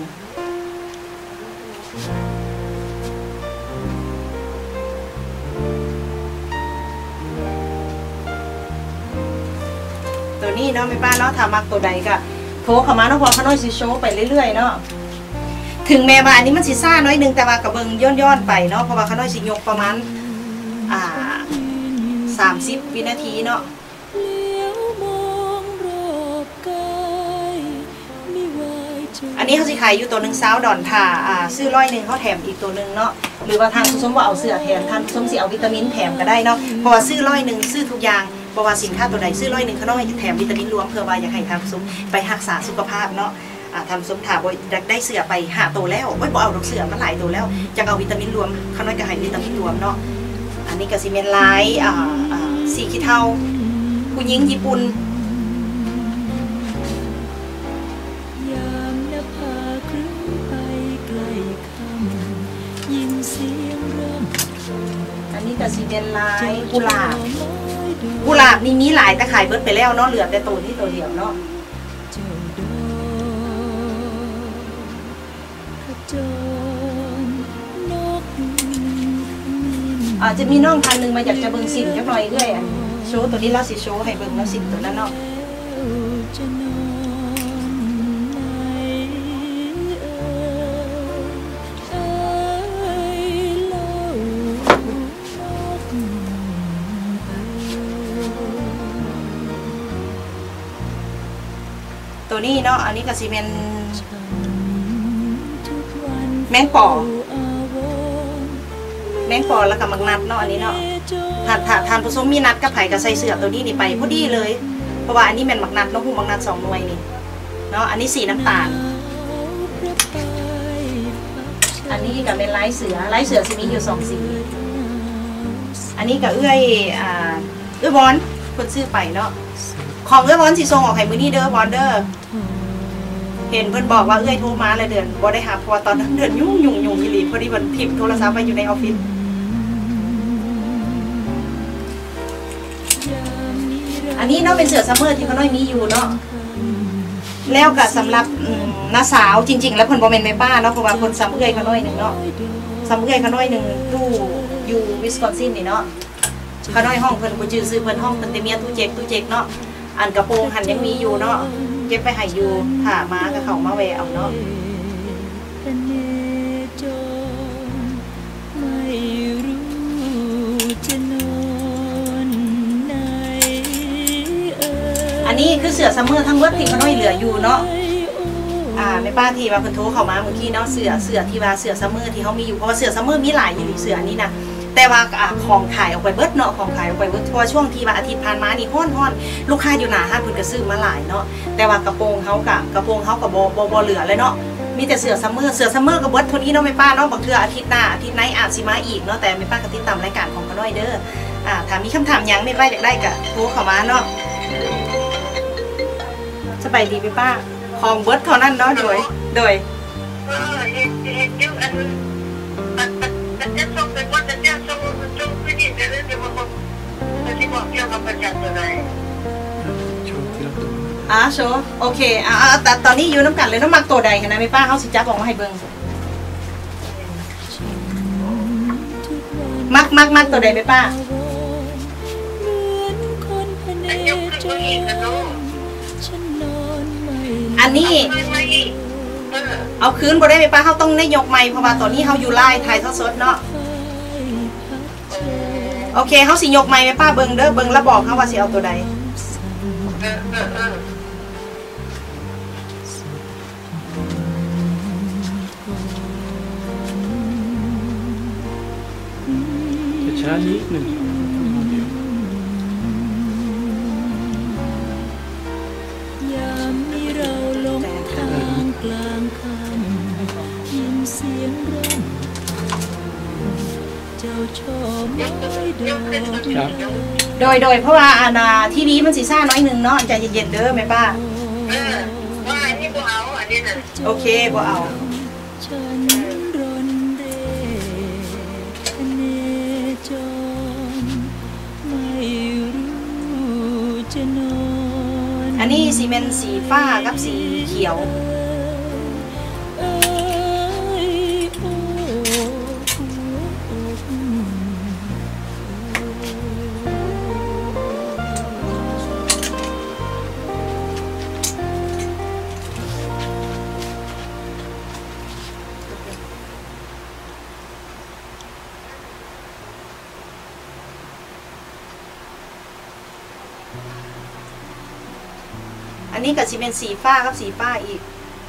นี้เนาะแม่ป้าเนาะถ้ามักตัวใดก็โทรเข้ามาเนาะพอเขาน้อยสิโชว์ไปเรื่อยๆเนาะถึงแม้ว่าอันนี้มันสิซ่าน้อยนึงแต่ว่ากระเบิงย้อนๆไปเนาะเพราะว่าเขาน้อยสิยกประมาณอ่าสามสิบวินาทีเนาะอันนี้เขาสิขายอยู่ตัวหนึ่งซาวดอนถ่าอ่าซื้อร้อยหนึ่งเขาแถมอีกตัวหนึ่งเนาะหรือว่าทางผู้ชมว่าเอาเสื้อแถมทางผู้ชมสิเอาวิตามินแถมก็ได้เนาะเพราะว่าซื้อร้อยหนึ่งซื้อทุกอย่างเพราะว่าสินค้าตัวใดซื้อร้อยหนึ่งเขาต้องแถมวิตามินรวมเพื่อว่าอยากให้ทางผู้ชมไปรักษาสุขภาพเนาะอ่าทำสมถาบ่ได้เสื้อไปหาตัวแล้วไม่บอกเอาดอกเสื้อมาหลายตัวแล้วจะเอาวิตามินรวมเขาน้อยก็ให้วิตามินรวมเนาะอันนี้ก็ซีเมนไลท์อ่าอ่าสีขี้เทาผู้หญิงญี่ปุ่นอันนี้ก็ซีเมนไลท์กุหลาบกุหลาบนี่มีหลายแต่ขายเบิดไปแล้วเนาะเหลือแต่ตัวนี้ตัวเดียวเนาะอาจจะมีน้องพันหนึ่งมาอยากจะเบิ่งสินจักหน่อยด้วยอันโชว์ตัวนี้เราสิโชว์ให้เบิ่งแล้วสินตัวนั้นเนาะตัวนี้เนาะอันนี้ก็ซีเมนแมงป่อแมงปอแล้วกับมักนัดเนาะอันนี้เนาะทานทานผสมมีนัดกับไผ่กับใส่เสือตัวนี้นี่ไปพอดีเลยเพราะว่าอันนี้แมนมักนัดเนาะหูมักนัดสองหน่วยนี่เนาะอันนี้สีน้ำตาลอันนี้กับเป็นลายเสือลายเสือสีมีอยู่สองสีอันนี้กับเอื้อยอ่าเอื้อบอลคนซื้อไปเนาะของเอื้อบอลสีทรงออกไข่มือนี่เด้อบอลเด้อเห็นเพื่อนบอกว่าเอื้อยโทรมาเลยเดือนบอได้หาเพราะว่าตอนนั้นเดือนยุ่งยุ่งยุ่งยี่หลีพอดีวันพิมพ์โทรศัพท์ไปอยู่ในออฟฟิศอันนี้เนาะเป็นเสือซัมเมอร์ที่เขาน้อยมีอยู่เนาะแล้วก็สำหรับน้าสาวจริงๆแล้วคนบอมเมนแม่ป้าเนาะเพราะว่าคนซัมเอื้อยเขาน้อยหนึ่งเนาะซัมเอื้อยเขาน้อยหนึ่งตู้อยู่วิสคอนซินนี่เนาะเขาน้อยห้องเพิ่นกูจื้อซื้อเพิ่นห้องเพิ่นเตเมียตู้เจ็กตู้เจ็กเนาะอันกระโปรงหันยังมีอยู่เนาะเก็บไปให้อยู่ผ่าม้ากับเขามาแวเอาเนาะอันนี้คือเสือซัมเมอร์ทั้งเวิร์ดที่เขาน้อยเหลืออยู่เนาะอ่าไม่ป้าทีว่าเพิ่นโทรเข้ามาเมื่อกี้เนาะเสือเสือที่ว่าเสือซัมเมอร์ที่เขามีอยู่เพราะว่าเสือซัมเมอร์มีหลายอยู่เสือนี้นะแต่ว่าของขายออกไปเบิดเนาะของขายออกไปเบิดเพราะช่วงที่ว่าอาทิตย์ผ่านมานี่ฮ้อนฮ้อนลูกค้าอยู่หนาห้างเพิ่นก็ซื้อมาหลายเนาะแต่ว่ากระโปรงเขากับกระโปรงเขากับโบโบโบเหลือเลยเนาะมีแต่เสือซัมเมอร์เสือซัมเมอร์กับเบิดเท่านี้เนาะไม่ป้าเนาะบางเทื่ออาทิตย์หน้าอาทิตย์ไหนอาจสิมาอีกเนาะแต่ไม่ป้าก็ติดตามรายการของเขาหน่อยเด้ออ่าถ้ามีคำถามยังไม่ป้าอยากได้ก็โทรเข้ามาเนาะสบายดีไม่ป้าของเบิดเท่านั้นเนาะโดยโดยอ่าโชว์โอเคอ่าแต่ตอนนี้อยู่น้ำกันเลยน้ำมักตัวใดเห็นไหมไม่ป้าเขาสิจับออกมาให้เบิ้งมักมักมักตัวใดไม่ป้าอันนี้เอาคืนบ่ได้ไหมป้าเขาต้องได้ยกไม้เพราะว่าตอนนี้เขาอยู่ไล่ถ่ายทอดสดเนาะโอเคเขาสิยกไม้ไหมป้าเบิ้งเด้อเบิ้งแล้วบอกเขาว่าสิเอาตัวใดช้านิดหนึ่งยามมีเราลงทางกลางค่ำยินเสียงร้องเจ้าชอบน้อยดอกโดยโดยเพราะว่าอาณาทีวีมันสีซ่าน้อยหนึ่งเนาะใจเย็นๆเด้อแม่ป้าเออว่าอันนี้บ่เอาอันนี้น่ะโอเคบ่เอาอันนี้ซีเมนต์สีฟ้ากับสีเขียวอันนี้ก็สิเป็นสีฟ้ากับสีฟ้าอีก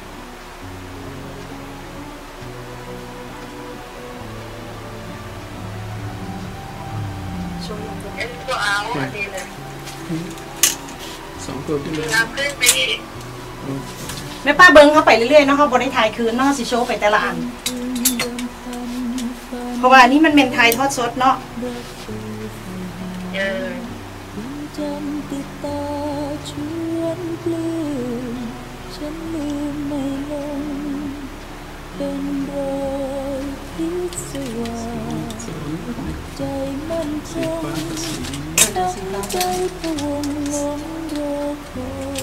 ก็เอาอันนี้เลยสองตัวขึ้นเลยเอาขึ้นไปแม่ป้าเบิ้งเข้าไปเรื่อยๆเนาะเขาบริถ่ายคืนเนาะสิโชว์ไปแต่ละอันเพราะว่านี่มันเป็นไทยทอดสดเนาะเออจำติดตาชวนปลื้มฉันลืมไม่ลงเป็นรอยพิศวาสใจมันคงตั้งใจพวงหลงรอค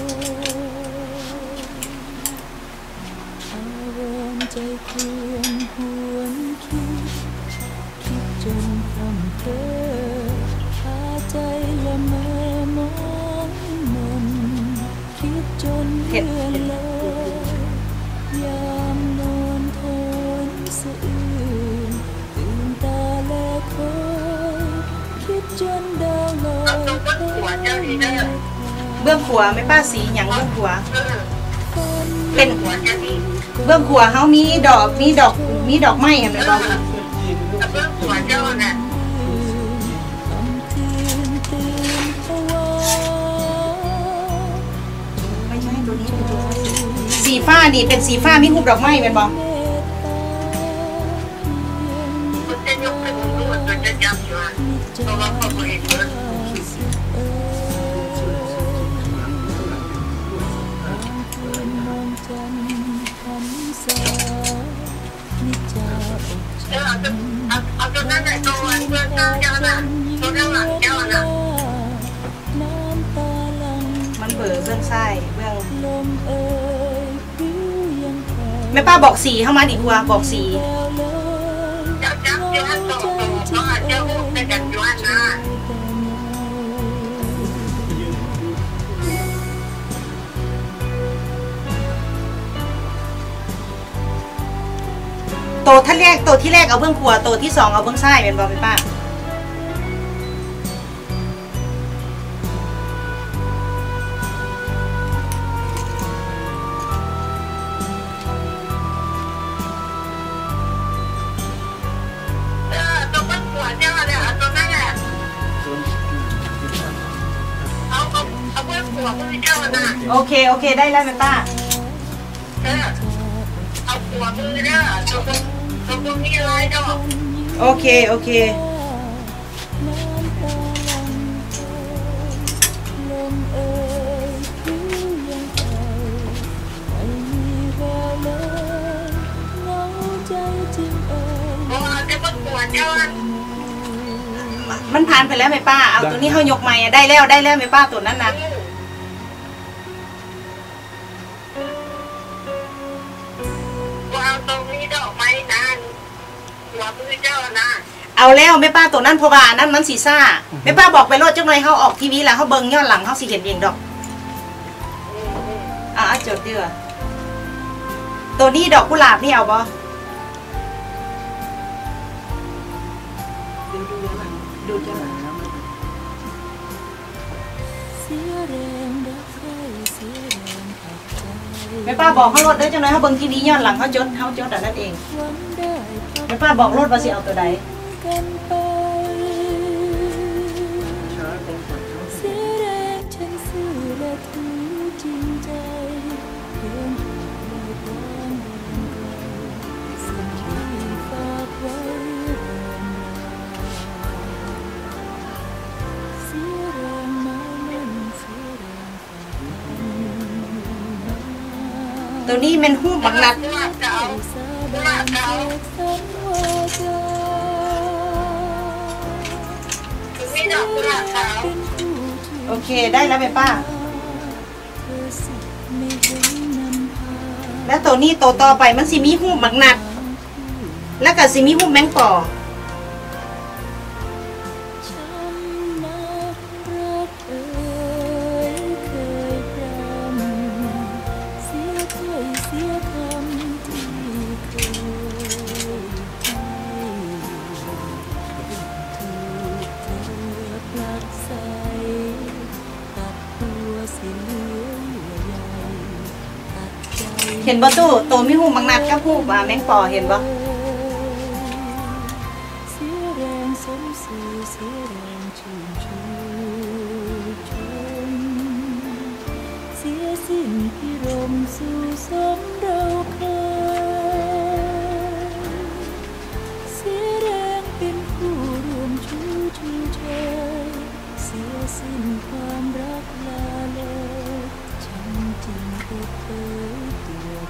อยอารมณ์ใจเคลื่อนหวนคิดคิดจนพร่ำเพ้อพาใจละเมอมองมนคิดจนเลื่อนลอยยามนอนทนสะอื้นตื่นตาและคอยคิดจนดาวลอยเบื้องขวาไม่ป้าสีอย่างเบื้องขวาเป็นเบื้องขวาเขามีดอกมีดอกมีดอกไม้เห็นไหมบ้างเบื้องขวาเจ้าน่ะไม่ใช่ตัวนี้ตัวสีฟ้านี่เป็นสีฟ้ามีหุบดอกไม้เป็นบ้างมันจะยกขึ้นรูปมันจะจับอยู่อ่ะเพราะว่าเขาไม่เห็นเลยเอาตัวนั้นแหละตัวเบื้องหน้าเจ้าน่ะตัวด้านหลังเจ้าน่ะมันเบื่อเบื้องซ้ายเบื้องแม่ป้าบอกสีเข้ามาดีกว่าบอกสีเจ้าจับเจ้าตกตกเพราะเจ้าได้กันอยู่อันน่ะโตท่านแรกโตที่แรกเอาเบื้องขวาโตที่สองเอาเบื้องซ้ายเป็นบอเป็นป้าเออตัวเบื้องขวาเจ้าเนี่ยตัวนั้นแหละเอาเอาเอาเบื้องขวาเบื้องเจ้าน่ะโอเคโอเคได้แล้วแม่ป้าเออเอาขวามือเนี่ยตัวเบื้องตัวเบื้องนี่อะไรเนาะโอเคโอเคมันผ่านไปแล้วไหมป้าเอาตัวนี้เขายกใหม่ได้แล้วได้แล้วไหมป้าตัวนั้นนะเอาตรงนี้ดอกไม้นานหัวมือเจ้านะเอาแล้วแม่ป้าตัวนั้นเพราะว่านั่นมันสีซ่าแม่ป้าบอกไปโลดจังเลยเขาออกทีวีแล้วเขาเบิ้งย้อนหลังเขาสีเห็นเองดอกอ่ะจดเดือตัวนี้ดอกกุหลาบนี่เอาบ่ดูดูหลังดูจังหลังแม่ป้าบอกเขาโลดได้จังเลยเขาเบิ้งทีวีย้อนหลังเขาจดเขาจดแต่นั่นเองแม่ป้าบอกโลดว่าสิเอาตัวใดตัวนี้เป็นหูบักนัดโอเคได้แล้วแม่ป้าแล้วตัวนี้ตัวต่อไปมันสิมีหูบักนัดแล้วก็สิมีหูแมงป่อเห็นบ่ตู้โตมีหูบางนัดกับหูบแมงปอเห็นบ่เสียแรงสมสื่อเสียแรงชื่นชูชมเสียสิ้นพิรมสู่สมเราเคยเสียแรงเป็นผู้รวมชูชูเชยเสียสิ้นความรักลาเลยฉันจึงเปิดเผยตัวเรา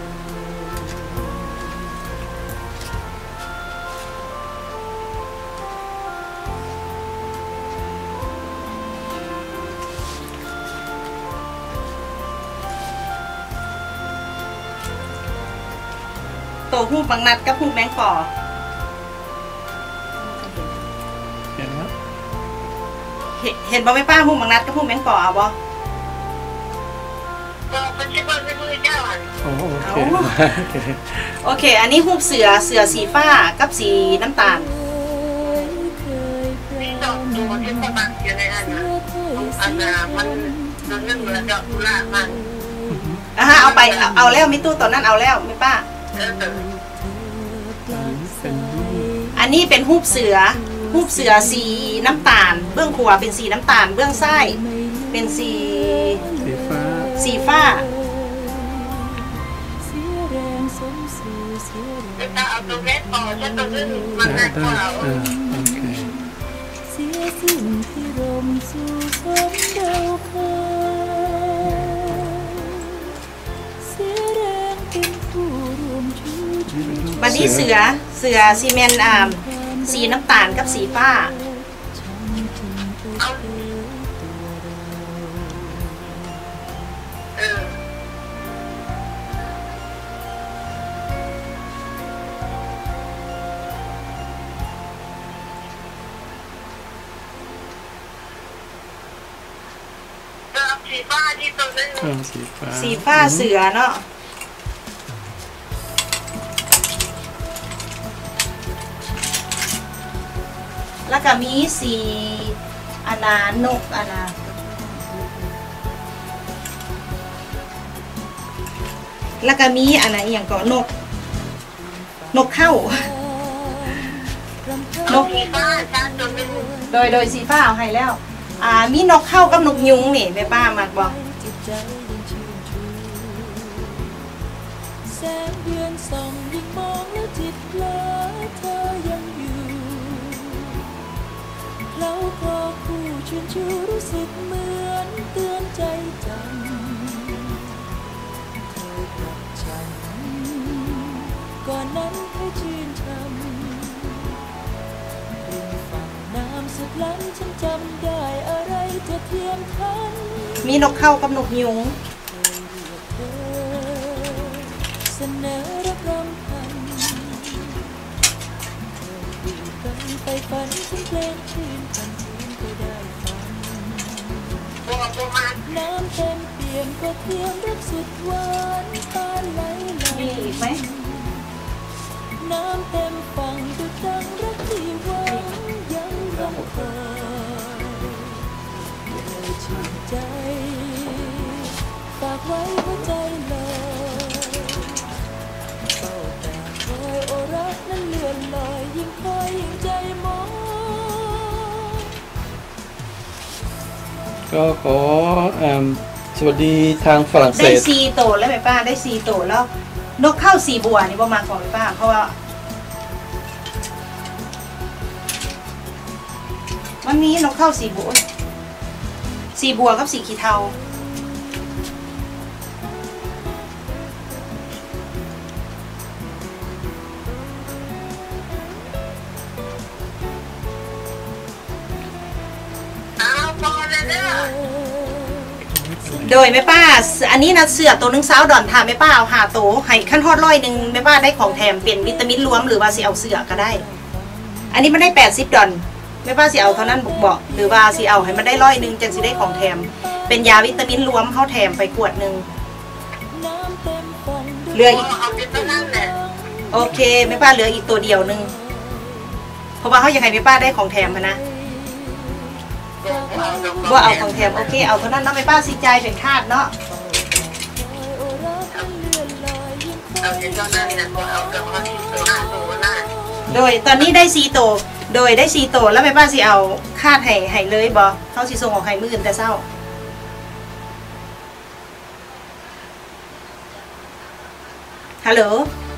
โตหูบางนัดกับหูแมงปอเห็นแล้วเห็นเห็นบ่แม่ป้าหูบางนัดกับหูแมงปอเอาบ่โอ้โอเคโอเคอันนี้หูเสือเสือสีฟ้ากับสีน้ำตาลอ่ะฮะเอาไปเอาแล้วมิตู้ตอนนั้นเอาแล้วแม่ป้าอันนี้เป็นหูเสือหูเสือสีน้ำตาลเบื้องขวาเป็นสีน้ำตาลเบื้องซ้ายเป็นสีสีฟ้าสีฟ้าจะเอาตัวเล็กต่อฉันตัวนึงมันหนักกว่าโอเคเสียสิ้นที่รมสู่สมเดาเคยเสียแรงเป็นผู้รวมชูชูบัดนี้เสือเสือซีเมนต์อ่าสีน้ำตาลกับสีฟ้าสีฟ้าที่ตัวนึงสีฟ้าสีฟ้าเสือเนาะแล้วก็มีสีอานานกอานาแล้วก็มีอันไหนอย่างก็นกนกเข้านกสีฟ้าจ้าตัวนึงโดยโดยสีฟ้าเอาให้แล้วอ่ามีนกเข้ากับนกยุงนี่แม่ป้ามากบอกแสงเดือนส่องยิ่งมองแล้วจิตเพลอเธอยังอยู่เราพอคู่ชื่นชูรู้สึกเหมือนเตือนใจจังเธอกับฉันก่อนนั้นให้ชื่นช่ำริมฝั่งน้ำสุดล้ำฉันจำได้อะไรจะเทียมทันมีนกเข้ากับนกยุงเสนอรับรองพันอยู่กันไปฝันถึงเพลงชื่นพันเพียงก็ได้ฟังน้ำเต็มเปี่ยมก็เพียงรักสุดหวานตาไหลไหลมีอีกไหมน้ำเต็มฝั่งดุจดังรักที่หวังยังรอคอยเลยชื่นใจฝากไว้หัวใจเลยเฝ้าแต่คอยโอรักนั้นเลื่อนลอยยิ่งคอยยิ่งใจมองก็ขอสวัสดีทางฝรั่งเศสได้ซีโตแล้วแม่ป้าได้ซีโตแล้วนกเข้าสีบัวนี่ประมาณของแม่ป้าเพราะว่ามันมีนกเข้าสีบัวสีบัวกับสีขี้เทาโดยแม่ป้าอันนี้นะเสือตัวนึงสาวดอนถามแม่ป้าเอาหาโตให้ขั้นทอดร้อยหนึ่งแม่ป้าได้ของแถมเป็นวิตามินรวมหรือว่าสิเอาเสือก็ได้อันนี้มันได้แปดสิบดอนแม่ป้าสิเอาเท่านั้นบุกบอกหรือว่าสิเอาให้มันได้ร้อยหนึ่งจังสิได้ของแถมเป็นยาวิตามินรวมเข้าแถมไปขวดหนึ่งเหลืออีกโอเคแม่ป้าเหลืออีกตัวเดียวหนึ่งเพราะว่าเขาอยากให้แม่ป้าได้ของแถมนะว่าเอาของแถมโอเคเอาเท่านั้นเนาะแม่ป้าสิใจเป็นคาดเนาะเราจะเจ้าหน้าเนี่ยพอเอากับเขาที่ตัวหน้าตัวหน้าโดยตอนนี้ได้ซีโตโดยได้ซีโตแล้วแม่ป้าสิเอาคาดให้ให้เลยบ่เขาสิส่งออกให้มื้ออื่นแต่เช้าฮัลโหล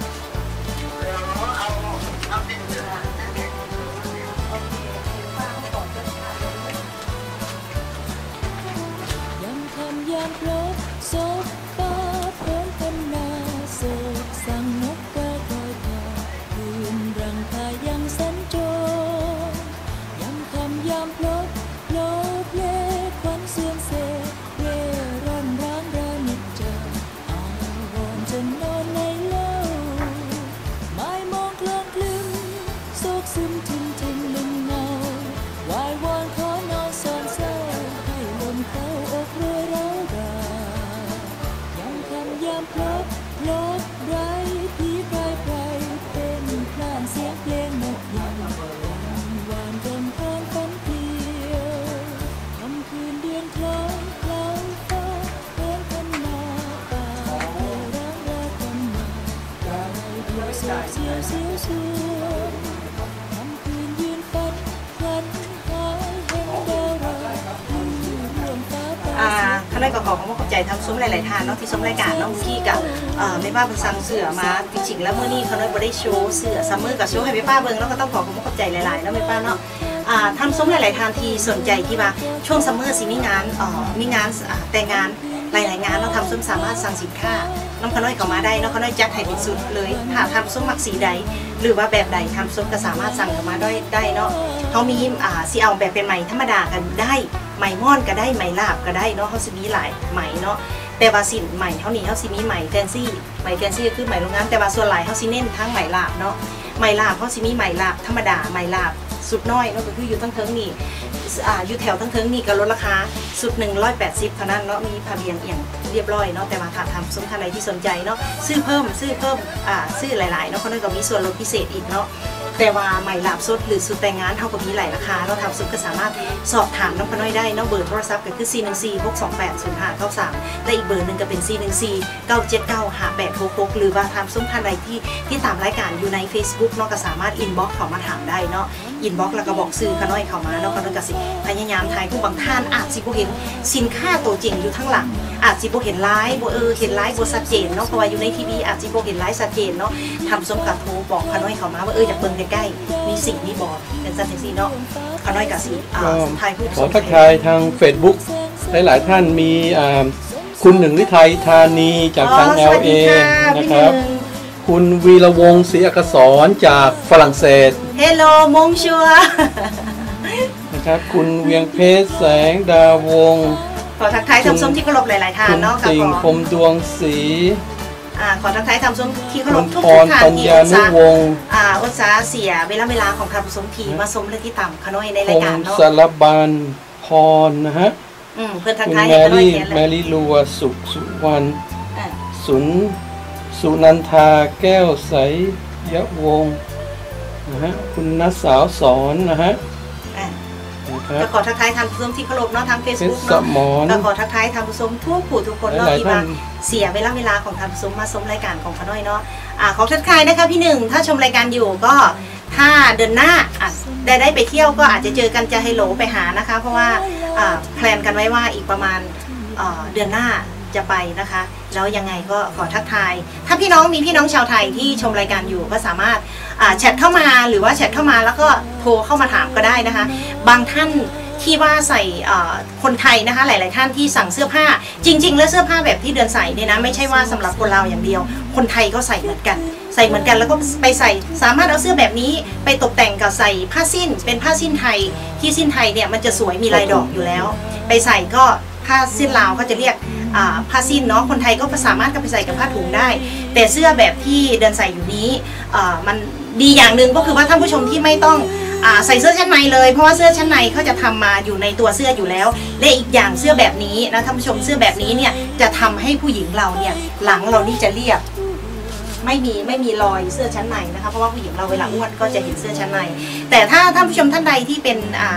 ยังทำยามพลบศพฟ้าเพิ่มกันนาโศกสั่งนกกาคอยพาคืนรังพายังสัญจรยังทำยามพลบโลบเล่ควันเสื่อมเสเร่ร่อนร้างรานิจจาอาวรณ์จนนอนในเล่าไม่มองกลางคลึมโศกซึมทิมทิมลึมเงาวายวอนขอนอนซ่อนเศร้าให้ลมเข้าอกรวยร้าวรายังทำยามพลบลบไรผีไพรไพรเป็นพลานเสียงเพลงนกยังวานกำพานฝันเพียวคำคืนเดือนคล้อยคล้อยฟ้าเดินพันนาป่าเร่ร้างราคำนาดาวเดียวโศกเสียวเสียวสวงคำคืนยืนฝันพลันหายเห็นดาวราอยู่ร่วมฟ้าป่าอ่าข้าน้อยก็ขอขอบคุณขอบใจทำซุ้มหลายๆทานเนาะที่ซุ้มรายการเนาะที่กับเอ่อแม่ป้าเพิ่งสั่งเสื้อมาจริงๆแล้วมื้อนี้ข้าน้อยบ่ได้โชว์เสื้อซัมเมอร์กับโชว์ให้แม่ป้าเบิ่งแล้วก็ต้องขอขอบคุณขอบใจหลายๆเนาะแม่ป้าเนาะอ่าทำซุ้มหลายๆทานที่สนใจที่ว่าช่วงซัมเมอร์สิมีงานเอ่อมีงานอ่าแต่งงานหลายๆงานเราทำซุ้มสามารถสั่งสินค้าน้องข้าน้อยเข้ามาได้เนาะข้าน้อยจัดให้เป็นสุดเลยถ้าทำซุ้มมักสีใดหรือว่าแบบใดทำซุ้มก็สามารถสั่งเข้ามาได้ได้เนาะเขามีอ่าสิเอาแบบเป็นไหมธรรมดากันได้ไหมม่อนก็ได้ไหมลาบก็ได้เนาะเขาสิมีหลายไหมเนาะแต่ว่าสินไหมเท่านี้เขาสิมีไหมแฟนซี่ไหมแฟนซี่ก็คือไหมโรงงานแต่ว่าส่วนหลายเขาสิเน้นทั้งไหมลาบเนาะไหมลาบเขาสิมีไหมลาบธรรมดาไหมลาบสุดน้อยเนาะก็คืออยู่ทั้งเทิงนี่อ่าอยู่แถวทั้งเทิงนี่ก็ลดราคาสุดหนึ่งร้อยแปดสิบเท่านั้นเนาะมีพาเบียงเอียงเรียบร้อยเนาะแต่ว่าถ้าทำซุ้มท่านใดที่สนใจเนาะซื้อเพิ่มซื้อเพิ่มอ่าซื้อหลายๆเนาะเขาเลยก็มีส่วนลดพิเศษอีกเนาะแต่ว่าไหมลาบสดหรือสุดแต่งงานเท่ากับมีหลายราคาเราทำซุปก็สามารถสอบถามน้องพน้อยได้เนาะเบอร์โทรศัพท์ก็คือ สี่ หนึ่ง สี่ หก สอง แปด ศูนย์ ห้า เก้า สาม และอีกเบอร์หนึ่งก็เป็น สี่ หนึ่ง สี่ เก้า เจ็ด เก้า ห้า แปด หก หก หรือว่าทำซุปท่านใดที่ที่ตามรายการอยู่ใน Facebook เนาะก็สามารถอินบ็อกซ์เข้ามาถามได้เนาะอินบ็อกซ์แล้วก็บอกซื้อขน้อยเข้ามาเนาะก็ต้องกระสิพยายามทายผู้บางท่านอาจสิบ่เห็นสินค้าตัวจริงอยู่ทั้งหลังอาจสิบ่เห็นไลฟ์บ่เออเห็นไลฟ์บ่ชัดเจนเนาะเพราะว่าอยู่ในทีวีอาจสิบ่เห็นไลฟ์ชัดเจนเนาะทำซุปกับโทรบอกขน้อยเข้ามาว่าเอออยากเบิ่งใกล้ๆมีสิ่งนี้บอกเป็นสันติสีเนาะขน้อยกับสิอ่าทายผู้ชมขอทักทายทาง Facebook หลายๆท่านมีคุณหนึ่งฤทัยธานีจากทาง แอล เอ นะครับคุณวีระวงศ์ศรีอักษรจากฝรั่งเศส Hello มงชัวนะครับคุณเวียงเพชรแสงดาวงศ์ขอทักทายทำส้มที่เคารพหลายๆท่านเนาะคุณติ่งคมดวงศรีอ่าขอทักทายทำส้มที่เคารพทุกท่านที่อุตส่าห์อ่าอุตส่าห์เสียเวลาเวลาของทำส้มทีมาส้มและที่ต่ำขน้อยในรายการเนาะสารบานพรนะฮะอืมเพื่อนทักทายให้ขน้อยแทนเลยแมรี่ลัวสุขสุวรรณสุนสุนันทาแก้วใสยวงศ์นะฮะคุณนัทสาวสอนนะฮะก็ขอทักทายทางผู้ชมที่เคารพเนาะทาง Facebook เนาะก็ขอทักทายทางผู้ชมทุกผู้ทุกคนเนาะที่มาเสียเวลาเวลาของทางผู้ชมมาชมรายการของขน้อยเนาะอ่าขอทักทายนะคะพี่หนึ่งถ้าชมรายการอยู่ก็ถ้าเดือนหน้าได้ได้ไปเที่ยวก็อาจจะเจอกันจะให้โหลไปหานะคะเพราะว่าแพลนกันไว้ว่าอีกประมาณเดือนหน้าจะไปนะคะแล้วยังไงก็ขอทักทายถ้าพี่น้องมีพี่น้องชาวไทยที่ชมรายการอยู่ก็สามารถแชทเข้ามาหรือว่าแชทเข้ามาแล้วก็โทรเข้ามาถามก็ได้นะคะบางท่านที่ว่าใส่คนไทยนะคะหลายๆท่านที่สั่งเสื้อผ้าจริงๆแล้วเสื้อผ้าแบบที่เดือนใส่เนี่ยนะไม่ใช่ว่าสำหรับคนเราอย่างเดียวคนไทยก็ใส่เหมือนกันใส่เหมือนกันแล้วก็ไปใส่สามารถเอาเสื้อแบบนี้ไปตกแต่งกับใส่ผ้าสิ้นเป็นผ้าสิ้นไทยที่สิ้นไทยเนี่ยมันจะสวยมีลายดอกอยู่แล้วไปใส่ก็ผ้าสิ้นลาวเขาจะเรียกผ้าสิ้นเนาะคนไทยก็สามารถก็ไปใส่กับผ้าถุงได้แต่เสื้อแบบที่เดินใส่อยู่นี้มันดีอย่างหนึ่งก็คือว่าท่านผู้ชมที่ไม่ต้องใส่เสื้อชั้นในเลยเพราะว่าเสื้อชั้นในเขาจะทำมาอยู่ในตัวเสื้ออยู่แล้วและอีกอย่างเสื้อแบบนี้นะท่านผู้ชมเสื้อแบบนี้เนี่ยจะทำให้ผู้หญิงเราเนี่ยหลังเรานี่จะเรียบไม่มีไม่มีรอยเสื้อชั้นในนะคะเพราะว่าผู้หญิงเราเวลาอ้วนก็จะเห็นเสื้อชั้นในแต่ถ้าท่านผู้ชมท่านใดที่เป็น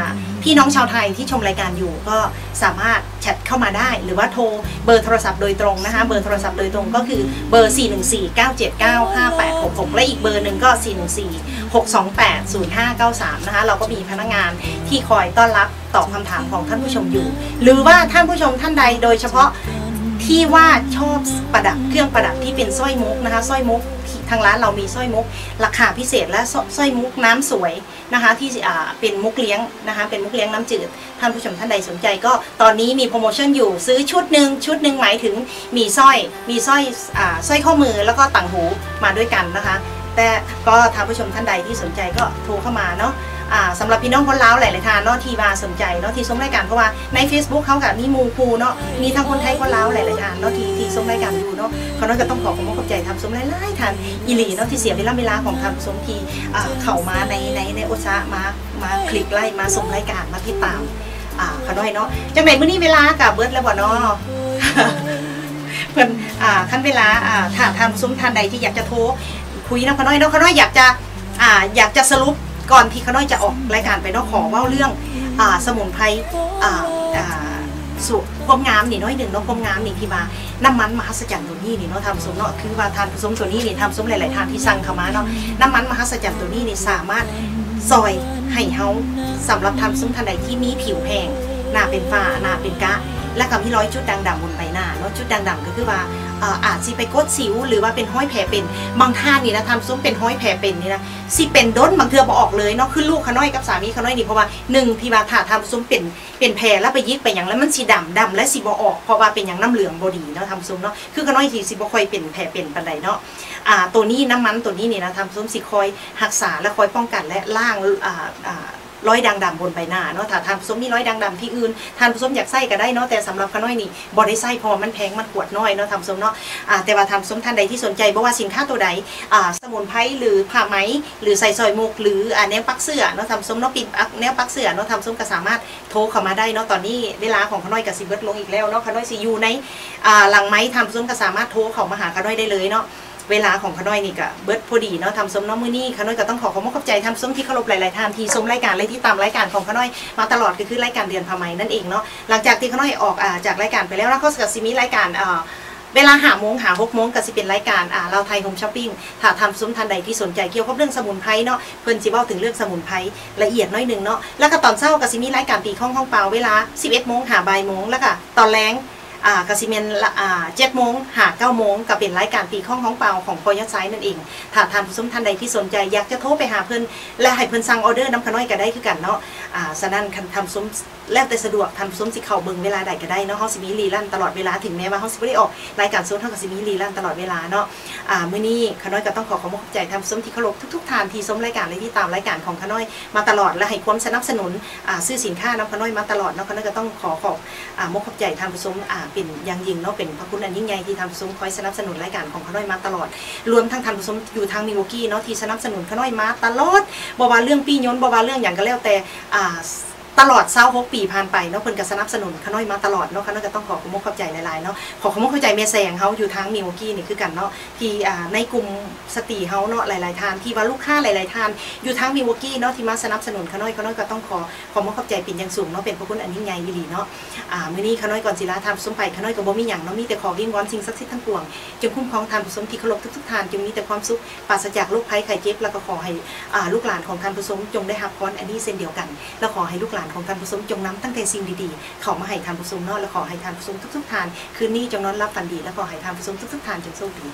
พี่น้องชาวไทยที่ชมรายการอยู่ก็สามารถแชทเข้ามาได้หรือว่าโทรเบอร์โทรศัพท์โดยตรงนะคะเบอร์โทรศัพท์โดยตรงก็คือเบอร์ สี่ หนึ่ง สี่ เก้า เจ็ด เก้า ห้า แปด หก หก และอีกเบอร์หนึ่งก็ สี่ หนึ่ง สี่ หก สอง แปด ศูนย์ ห้า เก้า สาม นะคะเราก็มีพนักงานที่คอยต้อนรับตอบคำถามของท่านผู้ชมอยู่หรือว่าท่านผู้ชมท่านใดโดยเฉพาะที่ว่าชอบประดับเครื่องประดับที่เป็นสร้อยมุกนะคะสร้อยมุกทางร้านเรามีสร้อยมุกราคาพิเศษและสร้อยมุกน้ำสวยนะคะที่เป็นมุกเลี้ยงนะคะเป็นมุกเลี้ยงน้ำจืดท่านผู้ชมท่านใดสนใจก็ตอนนี้มีโปรโมชั่นอยู่ซื้อชุดหนึ่งชุดหนึ่งหมายถึงมีสร้อยมีสร้อยอ่าสร้อยข้อมือแล้วก็ต่างหูมาด้วยกันนะคะแต่ก็ท่านผู้ชมท่านใดที่สนใจก็โทรเข้ามาเนาะสำหรับพี่น้องคนลาวหลายๆท่านเนาะที่มาสนใจเนาะที่ชมรายการเพราะว่าใน Facebook เขากับมีมูคูเนาะมีทั้งคนไทยคนลาวหลายๆท่านเนาะที่ที่ชมรายการอยู่เนาะเขาน้อยก็ต้องขอขอบคุณขอบใจทำชมหลายๆท่านอีหลีเนาะที่เสียเวลาเวลาของทำชมที่เข้ามาในในในโอซามามาคลิกไล่มาชมรายการมาติดตามเขาน้อยเนาะจังไหนมื้อนี้เวลากับเบิร์ดแล้วบ่เนาะเพิ่นขั้นเวลาถ้าทำชมท่านใดที่อยากจะโทรคุยนะเขาน้อยเนาะเขาน้อยอยากจะอยากจะสรุปก่อนที่เขาน้อยจะออกรายการไปเนาะขอว่าเรื่องอ่าสมุนไพรอ่าอ่าสุความงามนี่น้อยหนึ่งเนาะความงามนี่ที่มาน้ำมันมหัศจรรย์ตัวนี้นี่เนาะทำสมเนาะคือว่าทานผสมตัวนี้นี่ทำสมหลายๆทานที่สั่งเข้ามาเนาะน้ำมันมหัศจรรย์ตัวนี้นี่สามารถซอยให้เฮาสำหรับทำสมทันใดที่มีผิวแห้งหน้าเป็นฝ้าหน้าเป็นกะและกับที่ร้อยจุดด่างดำบนใบหน้าเนาะจุดด่างดำก็คือว่าอาจสิไปกดสิวหรือว่าเป็นห้อยแผลเป็นบางท่านนี่นะทำซุ้มเป็นห้อยแผลเป็นนี่นะสิเป็นด้นบางเทื่อบ่ออกเลยเนาะคือลูกขาน้อยกับสามีขาน้อยนี่เพราะว่าหนึ่งที่ว่าถ้าทำซุ้มเป็นเป็นแผลแล้วไปยิกไปอย่างแล้วมันสีดำดำและสีบ่ออกเพราะว่าเป็นอย่างน้ำเหลืองบดีเนาะทำซุ้มเนาะคือขาน้อยที่สีบ่ค่อยเป็นแผลเป็นปานใดเนาะอ่าตัวนี้น้ำมันตัวนี้นี่นะทำซุ้มสิคอยรักษาและคอยป้องกันและล้างอ่าอ่าร้อยด่างดำบนใบหน้าเนาะถ้าทานผสมมีร้อยด่างดำที่อื่นทานผสมอยากไส้ก็ได้เนาะแต่สำหรับข้าน้อยนี่บอได้ไส้พอมันแพงมันขวดน้อยเนาะทำผสมเนาะแต่ว่าทำผสมท่านใดที่สนใจบอกว่าสินค้าตัวใดสมุนไพรหรือผ้าไหมหรือใส่ซอยมุกหรือแนวปักเสื้อเนาะทำผสมเนาะปิดแนวปักเสื้อเนาะทำผสมก็สามารถโทรเข้ามาได้เนาะตอนนี้เวลาของข้าน้อยกับสิเบิร์ดลงอีกแล้วเนาะข้าน้อยซียูในหลังไม้ทำผสมก็สามารถโทรเข้ามาหาข้าน้อยได้เลยเนาะเวลาของข้าน้อยนี่ก็เบิร์ดพอดีเนาะทำส้มน้องมือนี่ข้าน้อยก็ต้องขอขอบคุณขอบใจทำส้มที่เคารพหลายๆท่านที่ชมรายการและที่ตามรายการของข้าน้อยมาตลอดก็คือรายการเดือนผ้าไหมนั่นเองเนาะหลังจากที่ข้าน้อยออกจากรายการไปแล้วนะเขาจะมีรายการเวลาหาโมงหาหกโมงก็จะเป็นรายการเราไทยโฮมช้อปปิ้งถ้าทำส้มทันใดที่สนใจเกี่ยวกับเรื่องสมุนไพรเนาะเพิ่นสิเว้าถึงเรื่องสมุนไพรละเอียดน้อยหนึ่งเนาะแล้วก็ตอนเช้าก็จะมีรายการตีข้องห้องเปล่าเวลาสิบเอ็ดโมงหาบ่ายโมงแล้วก็ตอนแรงอ่ากสิเมนอ่าเจ็ดโมงหาเก้าโมงก็เป็นรายการตีข้องของเปล่าของพอยัดไซนั่นเองถ้าทานผู้ชมท่านใดที่สนใจอยากจะโทรไปหาเพิ่นและให้เพิ่นสั่งออเดอร์น้ำขน้อยก็ได้คือกันเนาะอ่าฉะนั้นคันทำซุ้มแล้วแต่สะดวกทำซุ้มสิเข่าเบิ่งเวลาใดก็ได้เนาะเฮาสิมีรีลันตลอดเวลาถึงแม้ว่าเฮาสิบ่ได้ออกรายการซุ้มเฮาก็สิมีรีลันตลอดเวลาเนาะอ่ามื้อนี้ขน้อยก็ต้องขอขอบคุณใจทำซุ้มที่เคารพทุกๆท่านที่ซุ้มรายการและที่ตามรายการของขน้อยมาตลอดและให้ความสนับสนุนอ่าซื้อสินค้าน้ำขน้อยมาตลอดเนาะขน้อยก็ต้องขอขอบอ่ามกขอบใจทำซุ้มอ่าเป็นอย่างยิ่งเนาะเป็นพระคุณอันยิ่งใหญ่ที่ทำซุ้มคอยสนับสนุนรายการของขน้อยมาตลอดรวมทั้งทำซุ้มอยู่ทางมิวกี้เนาะที่สนับสนุนขน้อยมาตลอดบ่ว่าเรื่องปีย้นบ่ว่าเรื่องอย่างก็แล้วแต่อ่าตลอดเศร้าหกปีผ่านไปเนาะเพิ่นก็สนับสนุนขน้อยมาตลอดเนาะขน้อยก็ต้องขอขอบคุณขอบใจหลายๆเนาะขอขอบคุณขอบใจแม่แสงเฮาอยู่ทางมิวกี้นี่คือกันเนาะที่อ่าในกลุ่มสตรีเฮาเนาะหลายๆท่านที่ว่าลูกค้าหลายๆท่านอยู่ทางมิวกี้เนาะที่มาสนับสนุนขน้อยขน้อยก็ต้องขอขอบคุณขอบใจเป็นอย่างสูงเนาะเป็นพระคุณอันยิ่งใหญ่อีหลีเนาะอ่ามื้อนี้ขน้อยก่อนสิลาทำสมไปขน้อยก็บ่มีหยังเนาะมีแต่ขอวิงวอนสิ่งศักดิ์สิทธิ์ทั้งปวงจงคุ้มครองท่านผู้ชมที่เคารพทุกๆท่านจงมีแต่ความสุขปราศจากโรคภัยไข้เจ็บแล้วก็ขอให้อ่าลูกหลานของท่านผู้ชมจงได้รับพรอันนี้เช่นเดียวกันแล้วขอให้ลูกหลานของท่านผู้ชมจงนำตั้งแต่สิ่งดีๆเขามาให้ทานผู้ชมเนาะและขอให้ทานผู้ชมทุกๆทานคืนนี้จงนอนรับฝันดีและขอให้ทานผู้ชมทุกๆทานจงโชคดี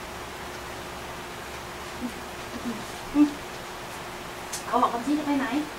เขาบอกคำชี้จะไปไหน